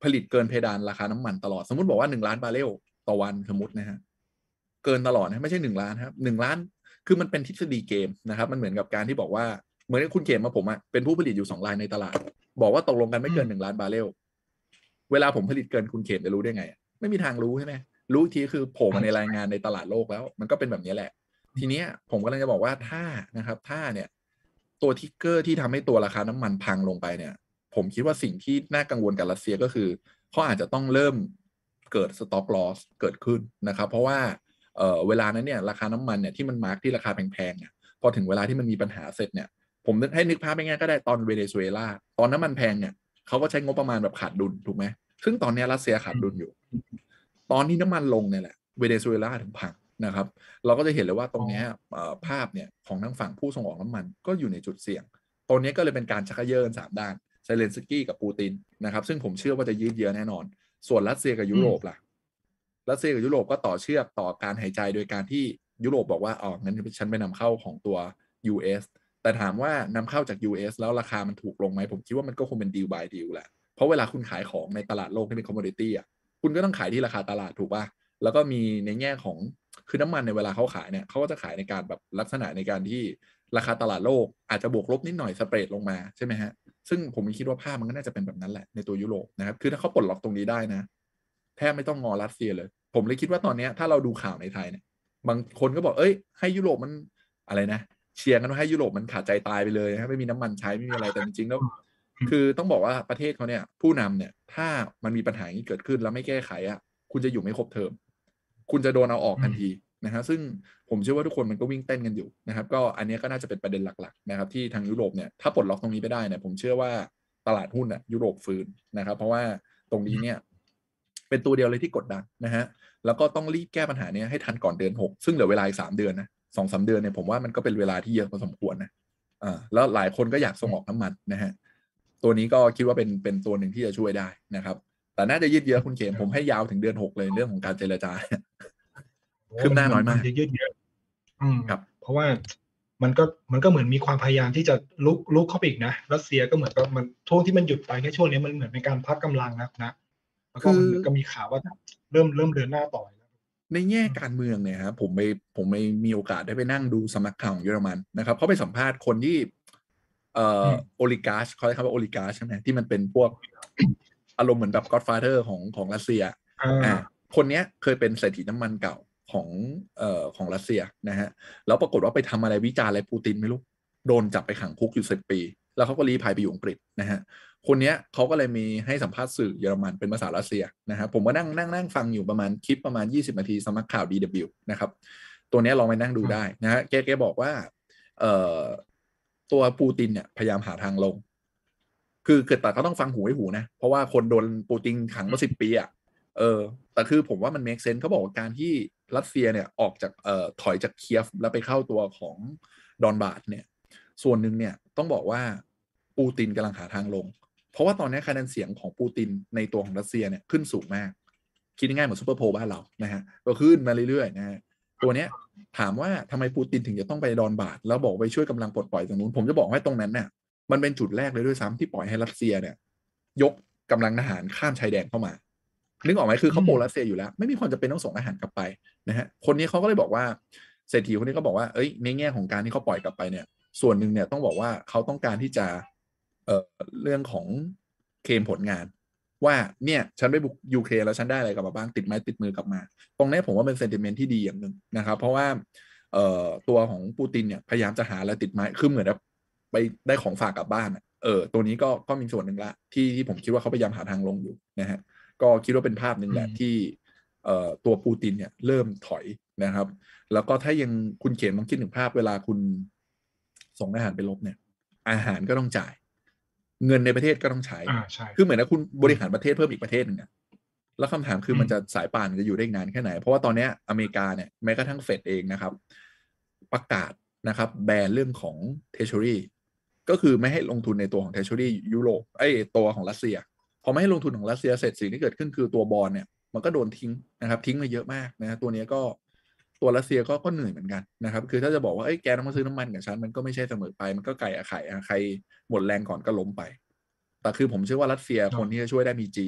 ผลิตเกินเพดานราคาน้ำมันตลอดสมมติบอกว่า1 ล้านบาร์เรลต่อวันสมมตินะฮะเกินตลอดนะไม่ใช่1 ล้านครับ1 ล้านคือมันเป็นทฤษฎีเกมนะครับมันเหมือนกับการที่บอกว่าเหมือนคุณเข็มมาผมอะเป็นผู้ผลิตอยู่2 รายในตลาดบอกว่าตกลงกันไม่เกิน1 ล้านบาร์เรลเวลาผมผลิตเกินคุณเข็มจะรู้ได้ไงไม่มีทางรู้ใช่ไหมรู้ทีคือโผล่มาในรายงานในตลาดโลกแล้วมันก็เป็นแบบนี้แหละทีเนี้ยผมกำลังจะบอกว่าถ้านะครับถ้าเนี่ยตัวทิกเกอร์ที่ทำให้ตัวราคาน้ำมันพังลงไปเนี่ยผมคิดว่าสิ่งที่น่ากังวลกับรัสเซียก็คือเขาอาจจะต้องเริ่มเกิด stock loss เกิดขึ้นนะครับเพราะว่าเวลานั้นเนี่ยราคาน้ำมันเนี่ยที่มันมาร์กที่ราคาแพงๆเนี่ยพอถึงเวลาที่มันมีปัญหาเสร็จเนี่ยผมนึกภาพง่ายๆก็ได้ตอนเวเนซุเอลาตอนน้ำมันแพงเนี่ยเขาก็ใช้งบประมาณแบบขาดดุลถูกไหมซึ่งตอนนี้รัสเซียขาดดุลอยู่ตอนที่น้ำมันลงเนี่ยแหละเวเนซุเอลาถึงพังนะครับเราก็จะเห็นเลยว่าตรงนี้ภาพเนี่ยของทางฝั่งผู้ส่งออกน้ำมันก็อยู่ในจุดเสี่ยงตรงนี้ก็เลยเป็นการชักเย่อกัน3 ด้านเซเลนสกี้กับปูตินนะครับซึ่งผมเชื่อว่าจะยืดเยื้อแน่นอนส่วนรัสเซียกับยุโรปล่ะรัสเซียกับยุโรปก็ต่อเชือกต่อการหายใจโดยการที่ยุโรปบอกว่าอ๋องั้นฉันไปนำเข้าของตัว US แต่ถามว่านำเข้าจาก US แล้วราคามันถูกลงไหมผมคิดว่ามันก็คงเป็นดีลบายดีลแหละเพราะเวลาคุณขายของในตลาดโลกที่เป็นคอมมอดิตี้อ่ะคุณก็ต้องขายที่ราคาตลาดถูกป่ะแล้วก็มีในแง่ของคือน้ำมันในเวลาเขาขายเนี่ยเขาก็จะขายในการแบบลักษณะในการที่ราคาตลาดโลกอาจจะบวกลบนิดหน่อยสเปรดลงมาใช่ไหมฮะซึ่งผมคิดว่าภาพมันก็น่าจะเป็นแบบนั้นแหละในตัวยุโรปนะครับคือถ้าเขาปลดล็อกตรงนี้ได้นะแทบไม่ต้องงอรัสเซียเลยผมเลยคิดว่าตอนนี้ถ้าเราดูข่าวในไทยเนี่ยบางคนก็บอกเอ้ยให้ยุโรปมันอะไรนะเชียร์กันว่าให้ยุโรปมันขาดใจตายไปเลยนะไม่มีน้ำมันใช้ไม่มีอะไรแต่จริงๆแล้วคือต้องบอกว่าประเทศเขาเนี่ยผู้นำเนี่ยถ้ามันมีปัญหาอย่างนี้เกิดขึ้นแล้วไม่แก้ไขอ่ะคุณจะอยู่ไม่ครบเทอมคุณจะโดนเอาออกทันทีนะฮะซึ่งผมเชื่อว่าทุกคนมันก็วิ่งเต้นกันอยู่นะครับก็อันนี้ก็น่าจะเป็นประเด็นหลักๆนะครับที่ทางยุโรปเนี่ยถ้าปลดล็อกตรงนี้ไปได้เนี่ยผมเชื่อว่าตลาดหุ้นอ่ะยุโรปฟื้นนะครับเพราะว่าตรงนี้เนี่ยเป็นตัวเดียวเลยที่กดดันนะฮะแล้วก็ต้องรีบแก้ปัญหานี้ให้ทันก่อนเดือน6ซึ่งเหลือเวลาอีก3 เดือนนะ2-3 เดือนเนี่ยผมว่ามันก็เป็นเวลาที่เยอะพอสมควรนะแล้วหลายคนก็อยากส่งออกน้ำมันนะฮะตัวนี้ก็คิดว่าเป็นตัวหนึ่งที่จะช่วยได้นะครับแต่น่าจะยืดเยื้อคุณเขมผมให้ยาวถึงเดือน6เลยเรื่องของการเจรจาคืบหน้าน้อยมากจะยืดเยื้อครับเพราะว่ามันก็เหมือนมีความพยายามที่จะลุกเข้าไปอีกนะรัสเซียก็เหมือนกับมันช่วงที่มันหยุดไปแค่ช่วงนี้มันเหมือนเป็นการพักกำลังนะแล้วก็มันก็มีข่าวว่าเริ่มเดินหน้าต่อในแง่การเมืองเนี่ยครับผมไม่มีโอกาสได้ไปนั่งดูสำนักข่าวของเยอรมันนะครับเขาไปสัมภาษณ์คนที่โอลิการ์ชเขาเรียกว่าโอลิการ์ชใช่ไหมที่มันเป็นพวกอารมณ์เหมือนแบบก็อดฟาเธอร์ของรัสเซียคนนี้เคยเป็นเศรษฐีน้ำมันเก่าของรัสเซียนะฮะแล้วปรากฏว่าไปทำอะไรวิจารณ์อะไรปูตินไม่รู้โดนจับไปขังคุกอยู่10 ปีแล้วเขาก็ลี้ภัยไปอยู่อังกฤษนะฮะคนนี้เขาก็เลยมีให้สัมภาษณ์สื่อเยอรมันเป็นภาษารัสเซียนะฮะผมก็นั่งฟังอยู่ประมาณคลิปประมาณ20 นาทีสำนักข่าว DW นะครับตัวนี้ลองไปนั่งดูได้นะฮะแกบอกว่าตัวปูตินเนี่ยพยายามหาทางลงคือเกิดแต่ก็ต้องฟังหูให้หูนะเพราะว่าคนโดนปูตินขังมา10 ปีอ่ะแต่คือผมว่ามัน make sense เขาบอกว่าการที่รัสเซียเนี่ยออกจากถอยจากเคียฟแล้วไปเข้าตัวของดอนบาดเนี่ยส่วนหนึ่งเนี่ยต้องบอกว่าปูตินกำลังหาทางลงเพราะว่าตอนนี้คะแนนเสียงของปูตินในตัวของรัสเซียเนี่ยขึ้นสูงมากคิดง่ายๆเหมือนซูเปอร์โพลบ้านเรานะฮะก็ขึ้นมาเรื่อยๆนะฮะตัวเนี้ยถามว่าทำไมปูตินถึงจะต้องไปดอนบาดแล้วบอกไปช่วยกำลังปลดปล่อยตรงนู้นผมจะบอกว่าตรงนั้นเนี่ยมันเป็นจุดแรกเลยด้วยซ้ำที่ปล่อยให้รัสเซียเนี่ยยกกำลังทหารข้ามชายแดนเข้ามานึกออกไหมคือเขาโปรรัสเซียอยู่แล้วไม่มีความจำเป็นต้องส่งทหารกลับไปนะฮะคนนี้เขาก็เลยบอกว่าเศรษฐีคนนี้ก็บอกว่าเอ้ยในแง่ของการที่เขาปล่อยกลับไปเนี่ยส่วนหนึ่งเนี่ยต้องบอกว่าเขาต้องการที่จะเรื่องของเคลมผลงานว่าเนี่ยฉันไปบุกยูเครนแล้วฉันได้อะไรกลับมาบ้างติดไม้ติดมือกลับมาตรงนี้ผมว่าเป็นเซนติเมนต์ที่ดีอย่างหนึ่งนะครับเพราะว่าตัวของปูตินเนี่ยพยายามจะหาอะไรติดไม้คือเหมือนแบบไปได้ของฝากกลับบ้านตัวนี้ก็มีส่วนหนึ่งละที่ผมคิดว่าเขาพยายามหาทางลงอยู่นะฮะก็คิดว่าเป็นภาพหนึ่งแหละที่ตัวปูตินเนี่ยเริ่มถอยนะครับแล้วก็ถ้ายังคุณเขียนลองคิดถึงภาพเวลาคุณส่งทหารไปรบเนี่ยอาหารก็ต้องจ่ายเงินในประเทศก็ต้องใช้คือเหมือนว่าคุณบริหารประเทศเพิ่มอีกประเทศหนึ่งแล้วคำถามคือมันจะสายป่านจะอยู่ได้นานแค่ไหนเพราะว่าตอนนี้อเมริกาเนี่ยแม้กระทั่งเฟดเองนะครับประกาศนะครับแบนเรื่องของ Treasury ก็คือไม่ให้ลงทุนในตัวของ Treasury ยุโรปตัวของรัสเซียพอไม่ให้ลงทุนของรัสเซียเสร็จสิ่งที่เกิดขึ้นคือตัวบอลเนี่ยมันก็โดนทิ้งนะครับทิ้งมาเยอะมากนะตัวนี้ก็ตัวรัสเซียก็เหนื่อยเหมือนกันนะครับคือถ้าจะบอกว่าแกต้องมาซื้อน้ำมันกับฉันมันก็ไม่ใช่เสมอไปมันก็ไก่อะไข่ใครหมดแรงก่อนก็ล้มไปแต่คือผมเชื่อว่ารัสเซียคนที่จะช่วยได้มีจีน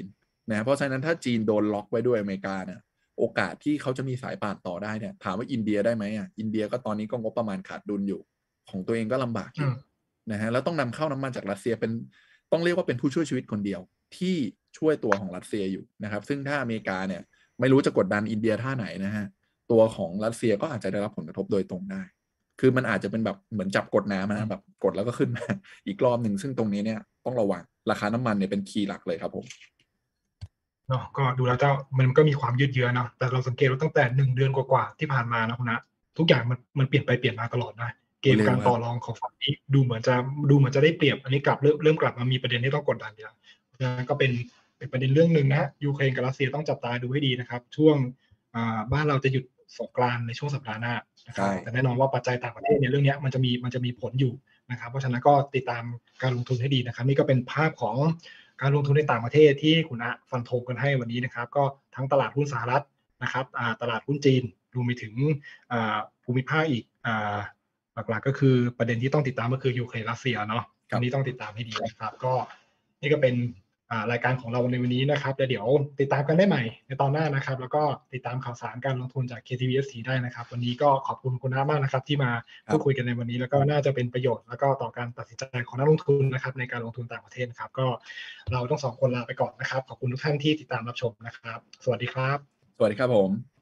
นะเพราะฉะนั้นถ้าจีนโดนล็อกไว้ด้วยอเมริกาเนี่ยโอกาสที่เขาจะมีสายป่านต่อได้เนี่ยถามว่าอินเดียได้ไหมอินเดียก็ตอนนี้ก็งบประมาณขาดดุลอยู่ของตัวเองก็ลำบากอยู่นะฮะแล้วต้องนำเข้าน้ำมันจากรัสเซียเป็นต้องเรียกว่าเป็นผู้ช่วยชีวิตคนเดียวที่ช่วยตัวของรัสเซียอยู่นะครับซึ่งถ้าอเมริกาเนี่ยไม่รู้จะกดดันอินเดียท่าไหนนะฮะตัวของรัสเซียก็อาจจะได้รับผลกระทบโดยตรงได้คือมันอาจจะเป็นแบบเหมือนจับกดน้ำนะแบบกดแล้วก็ขึ้นมาอีกรอบหนึ่งซึ่งตรงนี้เนี่ยต้องระวังราคาน้ำมันเนี่ยเป็นคีย์หลักเลยครับผมเนาะก็ดูแล้วมันก็มีความยืดเยื้อเนาะแต่เราสังเกตว่าตั้งแต่1 เดือนกว่าๆที่ผ่านมานะคุณนะทุกอย่างมันเปลี่ยนไปเปลี่ยนมาตลอดนะเกมการต่อรองของฝั่งนี้ดูเหมือนจะได้เปรียบอันนี้เริ่มกลับมามีประเด็นที่ต้องกดดันแล้วก็เป็นประเด็นเรื่องหนึ่งนะยูเครนกับรัสเซียต้องจับตาดูให้ดีนะครับช่วงบ้านเราจะหยุดสงกรานต์ในช่วงสัปดาห์หน้านะครับแต่แน่นอนว่าปัจจัยต่างประเทศในเรื่องนี้มันจะมีผลอยู่นะครับเพราะฉะนั้นก็ติดตามการลงทุนให้ดีนะครับนี่ก็เป็นภาพของการลงทุนในต่างประเทศที่คุณอะฟันธงกันให้วันนี้นะครับก็ทั้งตลาดหุ้นสหรัฐนะครับตลาดหุ้นจีนรวมไปถึงภูมิภาคอีกหลักๆก็คือประเด็นที่ต้องติดตามก็คือยูเครนรัสเซียเนาะอันนี้ต้องติดตามให้ดีนะครับก็นี่ก็เป็นรายการของเราในวันนี้นะครับเดี๋ยวติดตามกันได้ใหม่ในตอนหน้านะครับแล้วก็ติดตามข่าวสารการลงทุนจาก KTBSC ได้นะครับวันนี้ก็ขอบคุณคุณน้ามากนะครับที่มาพูดคุยกันในวันนี้แล้วก็น่าจะเป็นประโยชน์แล้วก็ต่อการตัดสินใจของนักลงทุนนะครับในการลงทุนต่างประเทศนะครับก็เราทั้งสองคนลาไปก่อนนะครับขอบคุณทุกท่านที่ติดตามรับชมนะครับสวัสดีครับสวัสดีครับผม